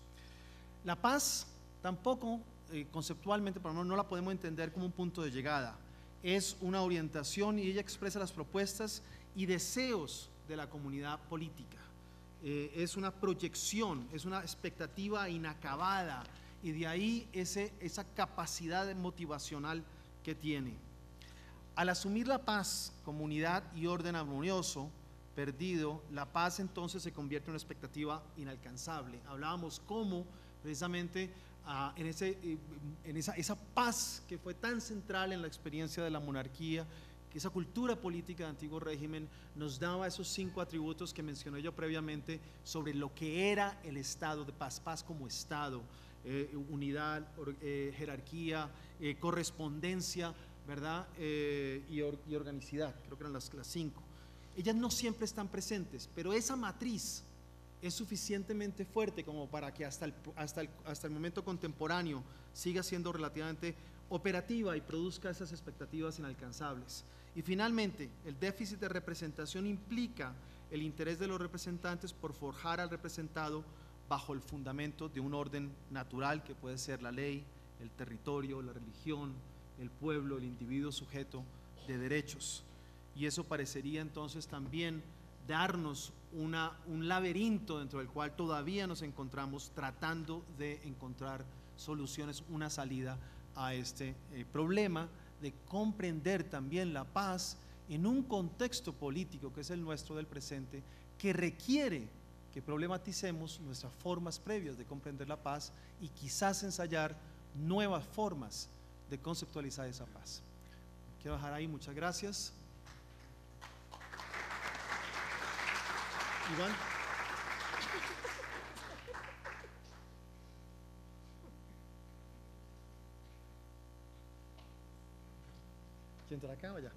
La paz tampoco, eh, conceptualmente, por lo menos no la podemos entender como un punto de llegada. Es una orientación y ella expresa las propuestas y deseos de la comunidad política. Eh, es una proyección, es una expectativa inacabada, y de ahí ese, esa capacidad motivacional que tiene. Al asumir la paz como unidad y orden armonioso perdido, la paz entonces se convierte en una expectativa inalcanzable. Hablábamos cómo precisamente uh, en, ese, en esa, esa paz que fue tan central en la experiencia de la monarquía, que esa cultura política del antiguo régimen nos daba esos cinco atributos que mencioné yo previamente sobre lo que era el estado de paz, paz como estado, eh, unidad, or, eh, jerarquía, eh, correspondencia, ¿verdad? Eh, y, or, y organicidad, creo que eran las, las cinco. Ellas no siempre están presentes, pero esa matriz es suficientemente fuerte como para que hasta el, hasta el, hasta el momento contemporáneo siga siendo relativamente operativa y produzca esas expectativas inalcanzables. Y finalmente, el déficit de representación implica el interés de los representantes por forjar al representado bajo el fundamento de un orden natural que puede ser la ley, el territorio, la religión, el pueblo, el individuo sujeto de derechos. Y eso parecería entonces también darnos una, un laberinto dentro del cual todavía nos encontramos tratando de encontrar soluciones, una salida a este eh, problema de comprender también la paz en un contexto político que es el nuestro del presente, que requiere que problematicemos nuestras formas previas de comprender la paz y quizás ensayar nuevas formas de conceptualizar esa paz. Quiero dejar ahí, muchas gracias. Iván. ¿Quién te la acaba ya?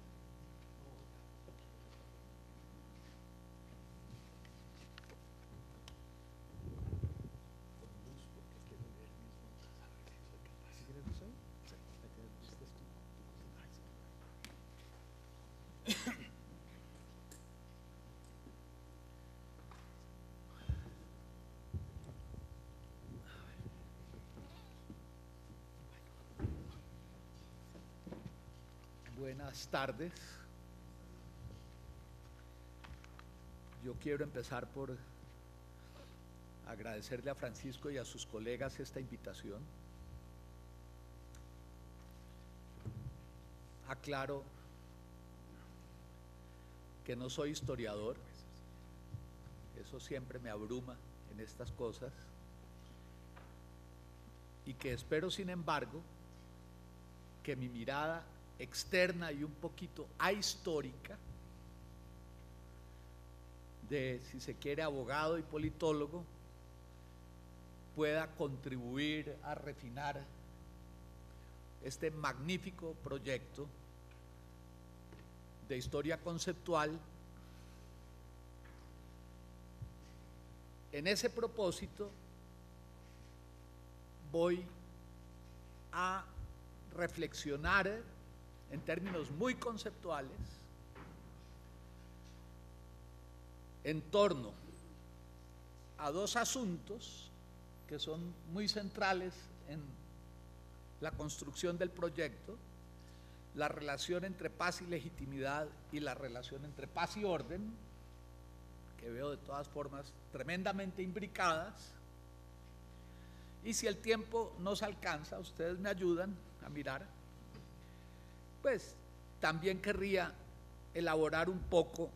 Buenas tardes. Yo quiero empezar por agradecerle a Francisco y a sus colegas esta invitación. Aclaro que no soy historiador, eso siempre me abruma en estas cosas, y que espero, sin embargo, que mi mirada externa y un poquito ahistórica de, si se quiere, abogado y politólogo, pueda contribuir a refinar este magnífico proyecto de historia conceptual. En ese propósito voy a reflexionar en términos muy conceptuales en torno a dos asuntos que son muy centrales en la construcción del proyecto: la relación entre paz y legitimidad y la relación entre paz y orden, que veo de todas formas tremendamente imbricadas. Y si el tiempo nos alcanza, ustedes me ayudan a mirar, pues también querría elaborar un poco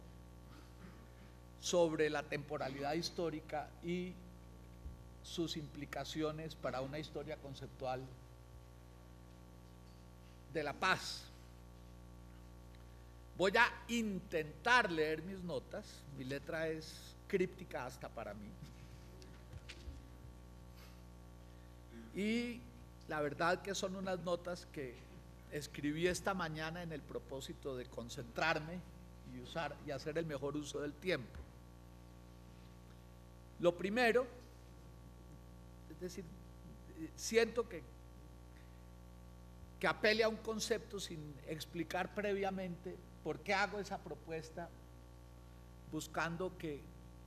sobre la temporalidad histórica y sus implicaciones para una historia conceptual de la paz. Voy a intentar leer mis notas, mi letra es críptica hasta para mí. Y la verdad que son unas notas que escribí esta mañana en el propósito de concentrarme y usar y hacer el mejor uso del tiempo. Lo primero, es decir, siento que, que apele a un concepto sin explicar previamente por qué hago esa propuesta, buscando que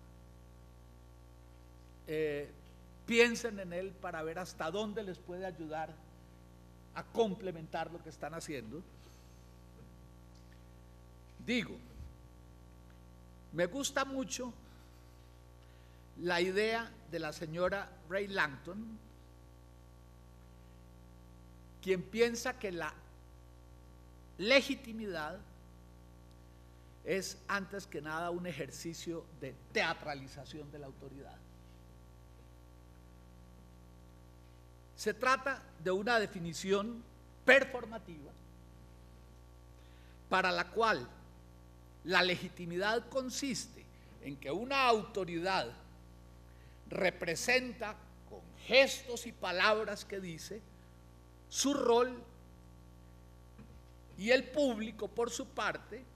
eh, piensen en él para ver hasta dónde les puede ayudar a complementar lo que están haciendo. Digo, me gusta mucho la idea de la señora Ray Langton, quien piensa que la legitimidad es antes que nada un ejercicio de teatralización de la autoridad. Se trata de una definición performativa para la cual la legitimidad consiste en que una autoridad representa con gestos y palabras que dice su rol y el público por su parte,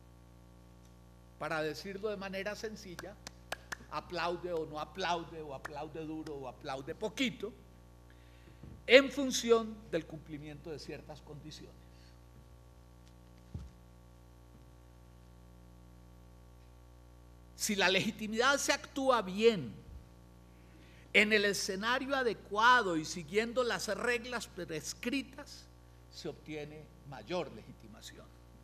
para decirlo de manera sencilla, aplaude o no aplaude, o aplaude duro o aplaude poquito, en función del cumplimiento de ciertas condiciones. Si la legitimidad se actúa bien, en el escenario adecuado y siguiendo las reglas prescritas, se obtiene mayor legitimación.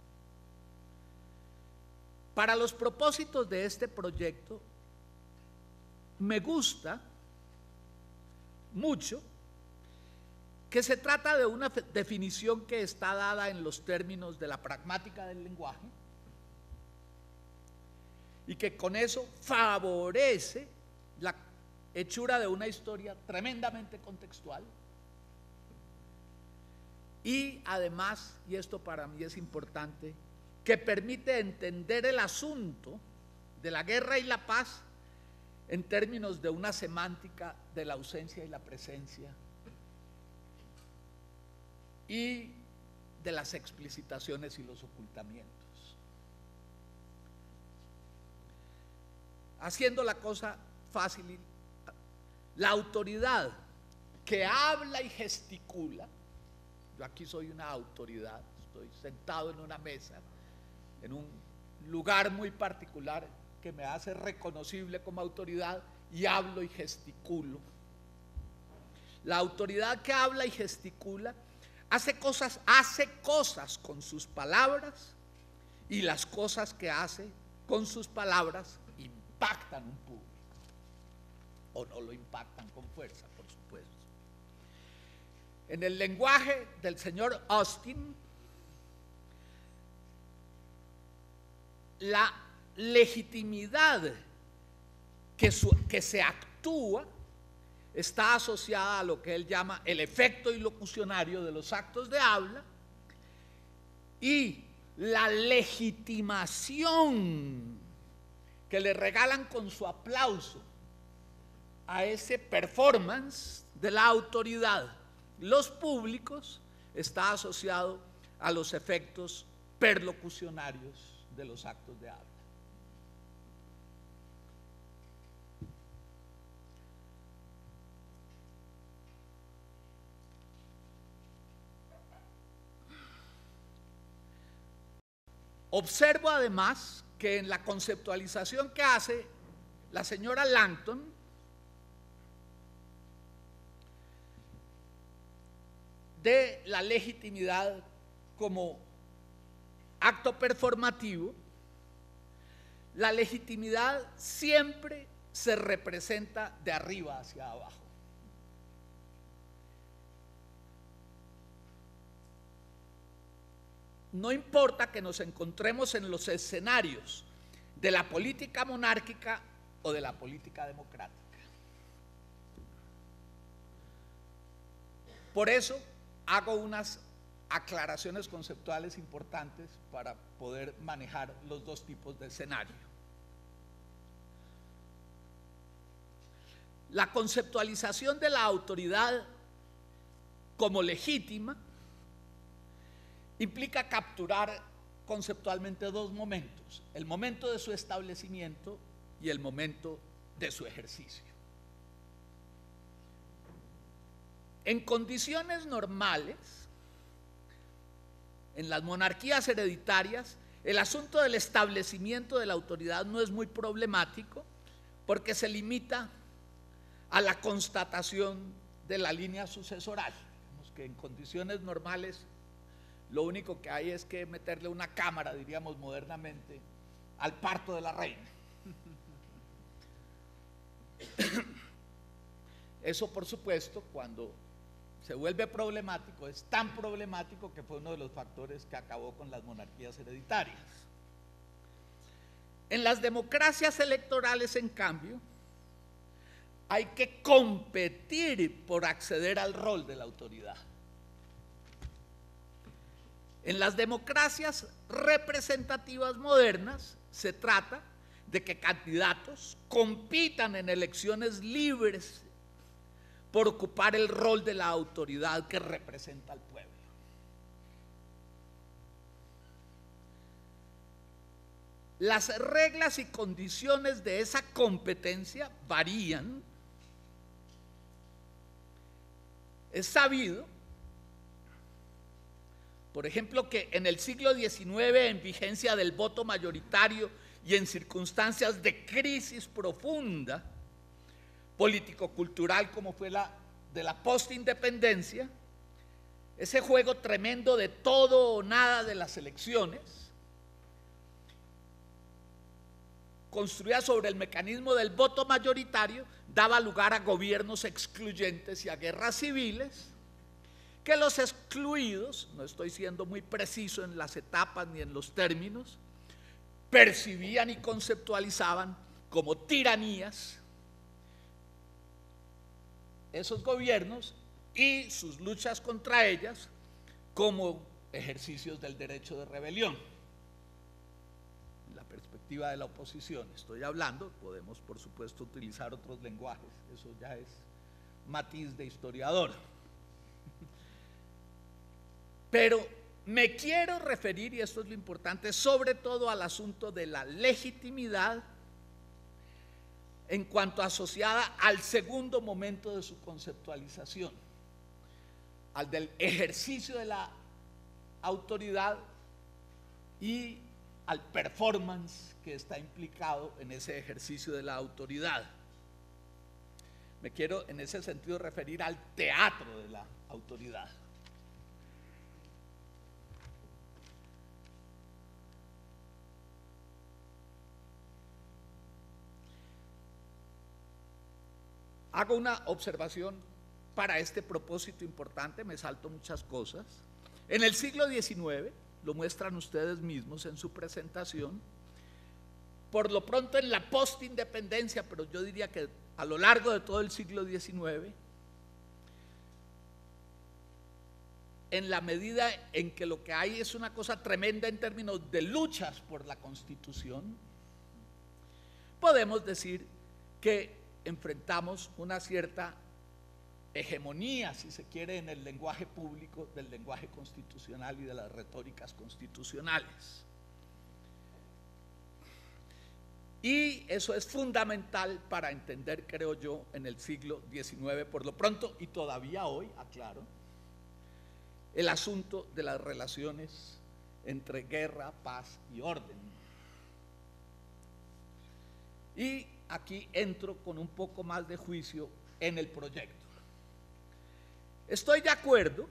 Para los propósitos de este proyecto, me gusta mucho que se trata de una definición que está dada en los términos de la pragmática del lenguaje y que con eso favorece la hechura de una historia tremendamente contextual y además, y esto para mí es importante, que permite entender el asunto de la guerra y la paz en términos de una semántica de la ausencia y la presencia y de las explicitaciones y los ocultamientos. Haciendo la cosa fácil, la autoridad que habla y gesticula, yo aquí soy una autoridad, estoy sentado en una mesa, en un lugar muy particular que me hace reconocible como autoridad y hablo y gesticulo. La autoridad que habla y gesticula hace cosas, hace cosas con sus palabras y las cosas que hace con sus palabras impactan un público o no lo impactan con fuerza, por supuesto. En el lenguaje del señor Austin, la legitimidad que, su, que se actúa está asociada a lo que él llama el efecto ilocucionario de los actos de habla y la legitimación que le regalan con su aplauso a ese performance de la autoridad, los públicos, está asociado a los efectos perlocucionarios de los actos de habla. Observo además que en la conceptualización que hace la señora Langton, de la legitimidad como acto performativo, la legitimidad siempre se representa de arriba hacia abajo. No importa que nos encontremos en los escenarios de la política monárquica o de la política democrática. Por eso hago unas aclaraciones conceptuales importantes para poder manejar los dos tipos de escenario. La conceptualización de la autoridad como legítima implica capturar conceptualmente dos momentos: el momento de su establecimiento y el momento de su ejercicio. En condiciones normales, en las monarquías hereditarias, el asunto del establecimiento de la autoridad no es muy problemático porque se limita a la constatación de la línea sucesoral. Digamos que en condiciones normales lo único que hay es que meterle una cámara, diríamos modernamente, al parto de la reina. Eso, por supuesto, cuando se vuelve problemático, es tan problemático que fue uno de los factores que acabó con las monarquías hereditarias. En las democracias electorales, en cambio, hay que competir por acceder al rol de la autoridad. En las democracias representativas modernas se trata de que candidatos compitan en elecciones libres por ocupar el rol de la autoridad que representa al pueblo. Las reglas y condiciones de esa competencia varían. Es sabido, por ejemplo, que en el siglo diecinueve, en vigencia del voto mayoritario y en circunstancias de crisis profunda político-cultural como fue la de la postindependencia, ese juego tremendo de todo o nada de las elecciones, construida sobre el mecanismo del voto mayoritario, daba lugar a gobiernos excluyentes y a guerras civiles, que los excluidos, no estoy siendo muy preciso en las etapas ni en los términos, percibían y conceptualizaban como tiranías esos gobiernos y sus luchas contra ellas como ejercicios del derecho de rebelión. En la perspectiva de la oposición estoy hablando, podemos por supuesto utilizar otros lenguajes, eso ya es matiz de historiador. Pero me quiero referir, y esto es lo importante, sobre todo al asunto de la legitimidad en cuanto asociada al segundo momento de su conceptualización, al del ejercicio de la autoridad y al performance que está implicado en ese ejercicio de la autoridad. Me quiero en ese sentido referir al teatro de la autoridad. Hago una observación para este propósito importante, me salto muchas cosas. En el siglo diecinueve, lo muestran ustedes mismos en su presentación, por lo pronto en la postindependencia, pero yo diría que a lo largo de todo el siglo diecinueve, en la medida en que lo que hay es una cosa tremenda en términos de luchas por la Constitución, podemos decir que enfrentamos una cierta hegemonía, si se quiere, en el lenguaje público del lenguaje constitucional y de las retóricas constitucionales. Y eso es fundamental para entender, creo yo, en el siglo diecinueve, por lo pronto, y todavía hoy, aclaro, el asunto de las relaciones entre guerra, paz y orden. Y aquí entro con un poco más de juicio en el proyecto. Estoy de acuerdo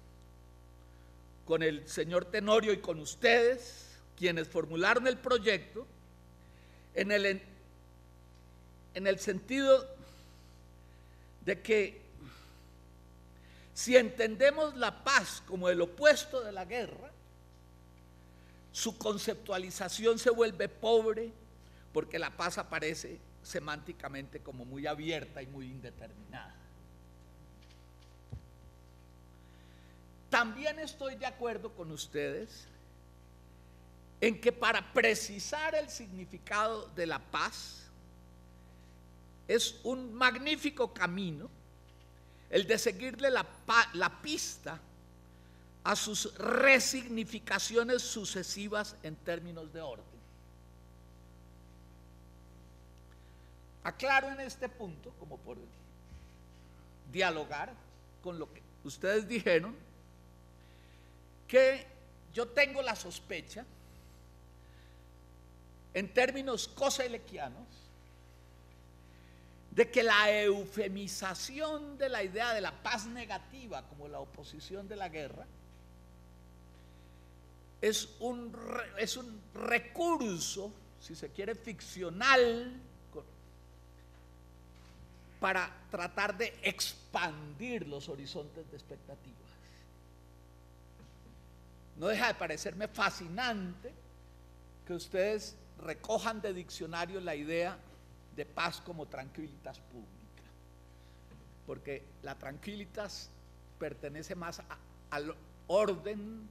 con el señor Tenorio y con ustedes, quienes formularon el proyecto, en el, en el sentido de que si entendemos la paz como el opuesto de la guerra, su conceptualización se vuelve pobre, porque la paz aparece semánticamente como muy abierta y muy indeterminada. también estoy de acuerdo con ustedes en que para precisar el significado de la paz es un magnífico camino el de seguirle la, la pista a sus resignificaciones sucesivas en términos de orden. Aclaro en este punto, como por dialogar con lo que ustedes dijeron, que yo tengo la sospecha, en términos coselequianos, de que la eufemización de la idea de la paz negativa como la oposición de la guerra es un, es un recurso, si se quiere, ficcional para tratar de expandir los horizontes de expectativas. No deja de parecerme fascinante que ustedes recojan de diccionario la idea de paz como tranquilitas pública, porque la tranquilitas pertenece más a, al orden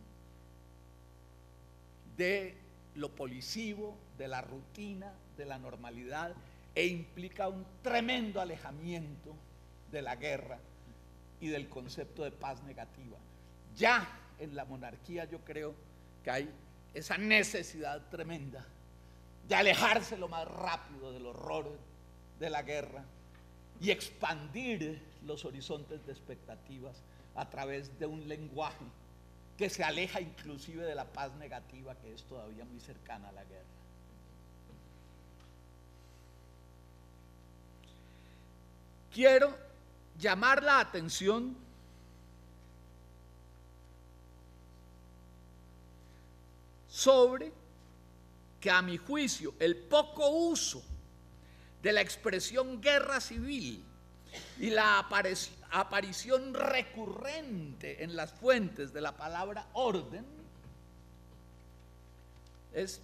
de lo policivo, de la rutina, de la normalidad, e implica un tremendo alejamiento de la guerra y del concepto de paz negativa. Ya en la monarquía yo creo que hay esa necesidad tremenda de alejarse lo más rápido del horror de la guerra y expandir los horizontes de expectativas a través de un lenguaje que se aleja inclusive de la paz negativa, que es todavía muy cercana a la guerra. Quiero llamar la atención sobre que, a mi juicio, el poco uso de la expresión guerra civil y la aparición recurrente en las fuentes de la palabra orden es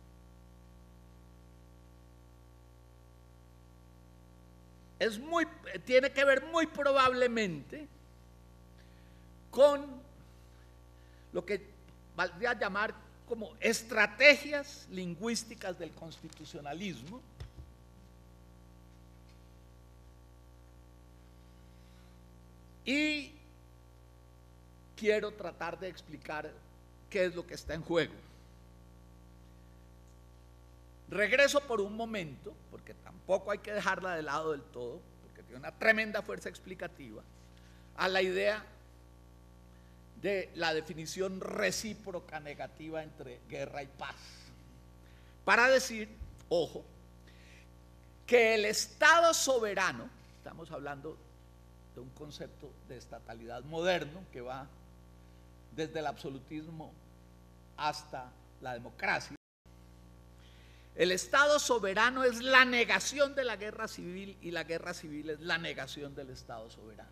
es muy, tiene que ver muy probablemente con lo que valdría llamar como estrategias lingüísticas del constitucionalismo, y quiero tratar de explicar qué es lo que está en juego. Regreso por un momento, porque tampoco hay que dejarla de lado del todo, porque tiene una tremenda fuerza explicativa, a la idea de la definición recíproca negativa entre guerra y paz, para decir, ojo, que el Estado soberano, estamos hablando de un concepto de estatalidad moderno que va desde el absolutismo hasta la democracia. El Estado soberano es la negación de la guerra civil y la guerra civil es la negación del Estado soberano.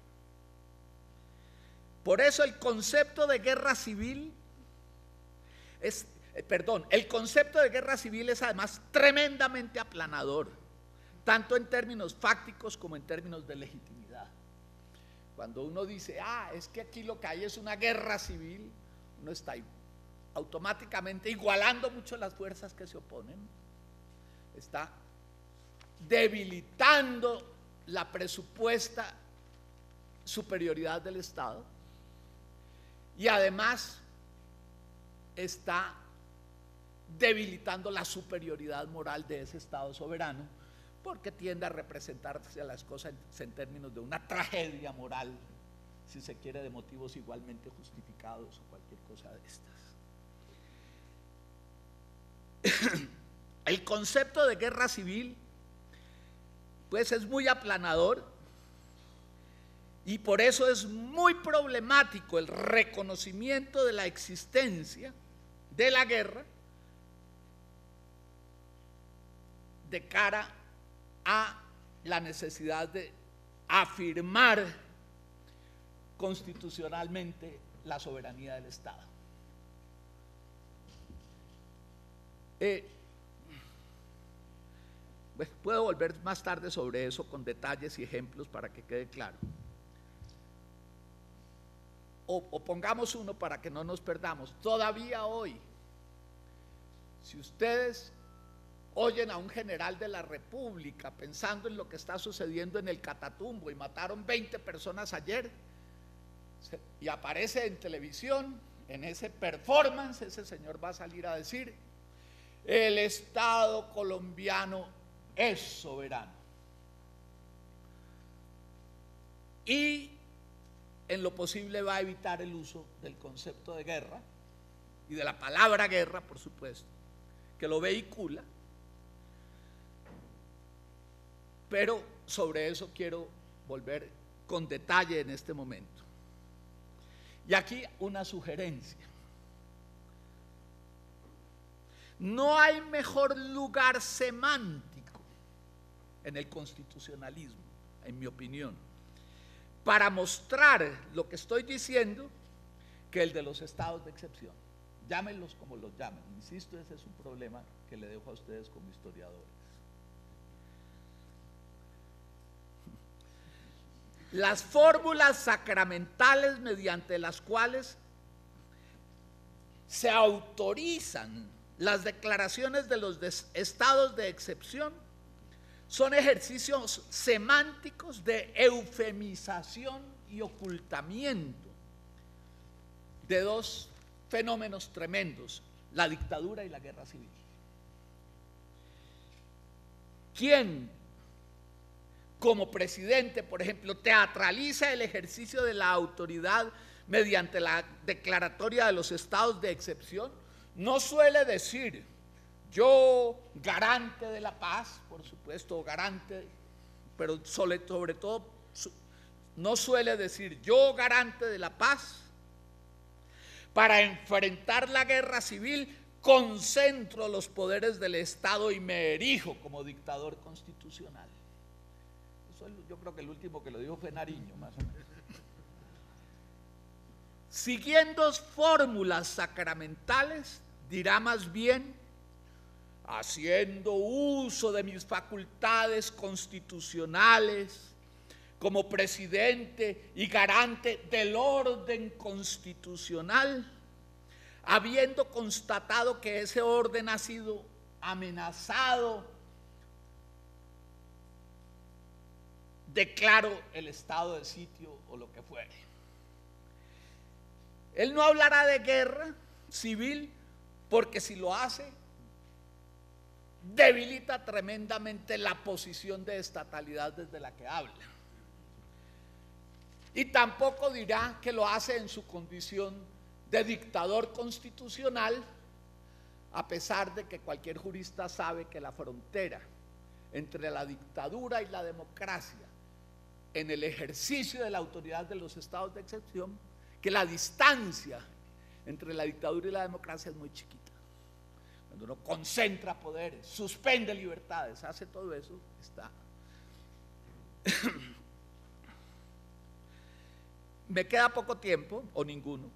Por eso el concepto de guerra civil es, eh, perdón, el concepto de guerra civil es además tremendamente aplanador, tanto en términos fácticos como en términos de legitimidad. Cuando uno dice, ah, es que aquí lo que hay es una guerra civil, uno está automáticamente igualando mucho las fuerzas que se oponen, está debilitando la presupuesta superioridad del Estado y además está debilitando la superioridad moral de ese Estado soberano, porque tiende a representarse a las cosas en términos de una tragedia moral, si se quiere, de motivos igualmente justificados o cualquier cosa de estas. El concepto de guerra civil, pues, es muy aplanador y por eso es muy problemático el reconocimiento de la existencia de la guerra de cara a la necesidad de afirmar constitucionalmente la soberanía del Estado. Eh, pues puedo volver más tarde sobre eso con detalles y ejemplos para que quede claro. o, o pongamos uno para que no nos perdamos, todavía hoy, si ustedes oyen a un general de la República pensando en lo que está sucediendo en el Catatumbo y mataron veinte personas ayer, y aparece en televisión, en ese performance, ese señor va a salir a decir: el Estado colombiano es soberano. Y en lo posible va a evitar el uso del concepto de guerra y de la palabra guerra, por supuesto, que lo vehicula. Pero sobre eso quiero volver con detalle en este momento. Y aquí una sugerencia. No hay mejor lugar semántico en el constitucionalismo, en mi opinión, para mostrar lo que estoy diciendo que el de los estados de excepción. Llámenlos como los llamen. Insisto, ese es un problema que le dejo a ustedes como historiadores. Las fórmulas sacramentales mediante las cuales se autorizan las declaraciones de los estados de excepción son ejercicios semánticos de eufemización y ocultamiento de dos fenómenos tremendos: la dictadura y la guerra civil. ¿Quién, como presidente, por ejemplo, teatraliza el ejercicio de la autoridad mediante la declaratoria de los estados de excepción? No suele decir: yo, garante de la paz, por supuesto, garante, pero sobre, sobre todo, no suele decir: yo, garante de la paz, para enfrentar la guerra civil, concentro los poderes del Estado y me erijo como dictador constitucional. Eso yo creo que el último que lo dijo fue Nariño, más o menos. Siguiendo fórmulas sacramentales, dirá más bien: haciendo uso de mis facultades constitucionales como presidente y garante del orden constitucional, habiendo constatado que ese orden ha sido amenazado, declaro el estado de sitio o lo que fuere. Él no hablará de guerra civil porque si lo hace, debilita tremendamente la posición de estatalidad desde la que habla. Y tampoco dirá que lo hace en su condición de dictador constitucional, a pesar de que cualquier jurista sabe que la frontera entre la dictadura y la democracia en el ejercicio de la autoridad de los estados de excepción, que la distancia entre la dictadura y la democracia es muy chiquita. Cuando uno concentra poderes, suspende libertades, hace todo eso, está. Me queda poco tiempo, o ninguno.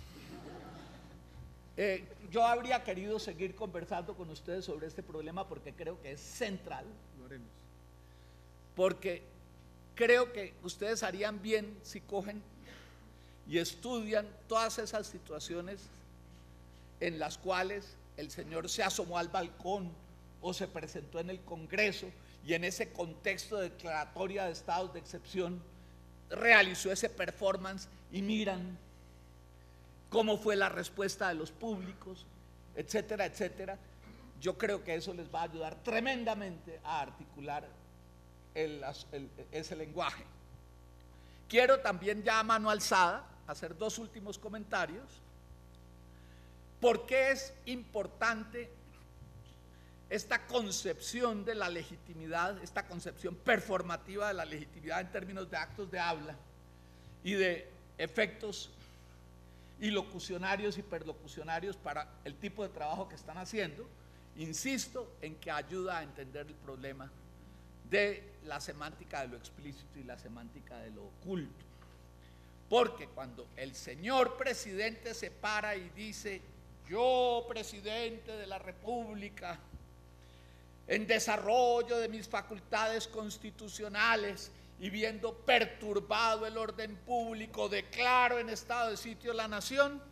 Eh, yo habría querido seguir conversando con ustedes sobre este problema porque creo que es central. Lo haremos. Porque creo que ustedes harían bien si cogen y estudian todas esas situaciones en las cuales el señor se asomó al balcón o se presentó en el Congreso y en ese contexto de declaratoria de estados de excepción realizó ese performance y miran cómo fue la respuesta de los públicos, etcétera, etcétera. Yo creo que eso les va a ayudar tremendamente a articular el, el, ese lenguaje. Quiero también, ya a mano alzada, hacer dos últimos comentarios. ¿Por qué es importante esta concepción de la legitimidad, esta concepción performativa de la legitimidad en términos de actos de habla y de efectos ilocucionarios y perlocucionarios para el tipo de trabajo que están haciendo? Insisto en que ayuda a entender el problema de la semántica de lo explícito y la semántica de lo oculto. Porque cuando el señor presidente se para y dice: yo, presidente de la República, en desarrollo de mis facultades constitucionales y viendo perturbado el orden público, declaro en estado de sitio la nación.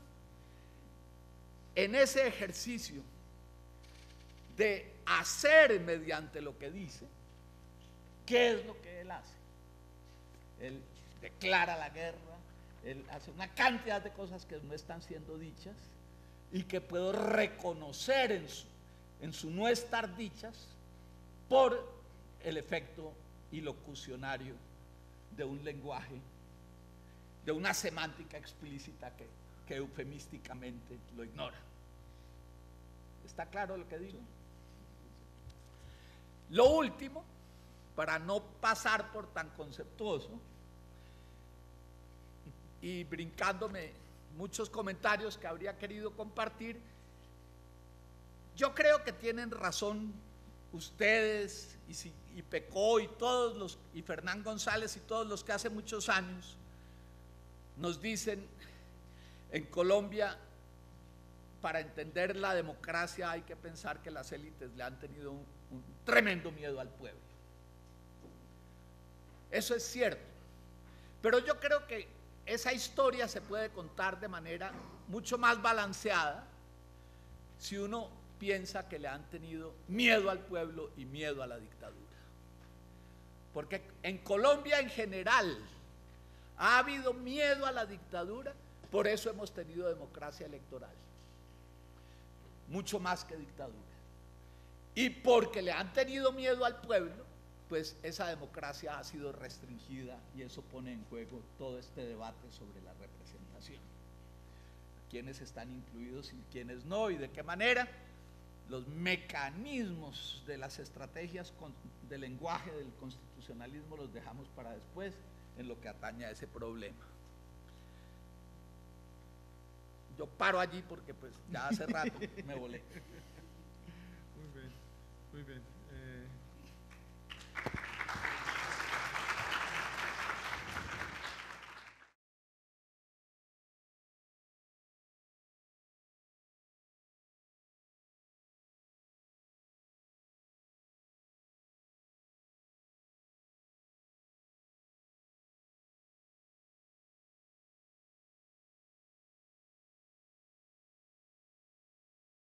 En ese ejercicio de hacer mediante lo que dice, ¿qué es lo que él hace? Él declara la guerra, él hace una cantidad de cosas que no están siendo dichas y que puedo reconocer en su, en su no estar dichas por el efecto ilocucionario de un lenguaje, de una semántica explícita que, que eufemísticamente lo ignora. ¿Está claro lo que digo? Lo último, para no pasar por tan conceptuoso y brincándome muchos comentarios que habría querido compartir, yo creo que tienen razón ustedes y, si, y Pecó y todos los, y Fernán González y todos los que hace muchos años nos dicen: en Colombia, para entender la democracia hay que pensar que las élites le han tenido un, un tremendo miedo al pueblo. Eso es cierto, pero yo creo que esa historia se puede contar de manera mucho más balanceada si uno piensa que le han tenido miedo al pueblo y miedo a la dictadura. Porque en Colombia en general ha habido miedo a la dictadura, por eso hemos tenido democracia electoral, mucho más que dictadura. Y porque le han tenido miedo al pueblo, pues esa democracia ha sido restringida y eso pone en juego todo este debate sobre la representación. ¿Quiénes están incluidos y quiénes no? ¿Y de qué manera? Los mecanismos de las estrategias de lenguaje del constitucionalismo los dejamos para después en lo que atañe a ese problema. Yo paro allí porque pues ya hace rato me volé. Muy bien, muy bien. Eh...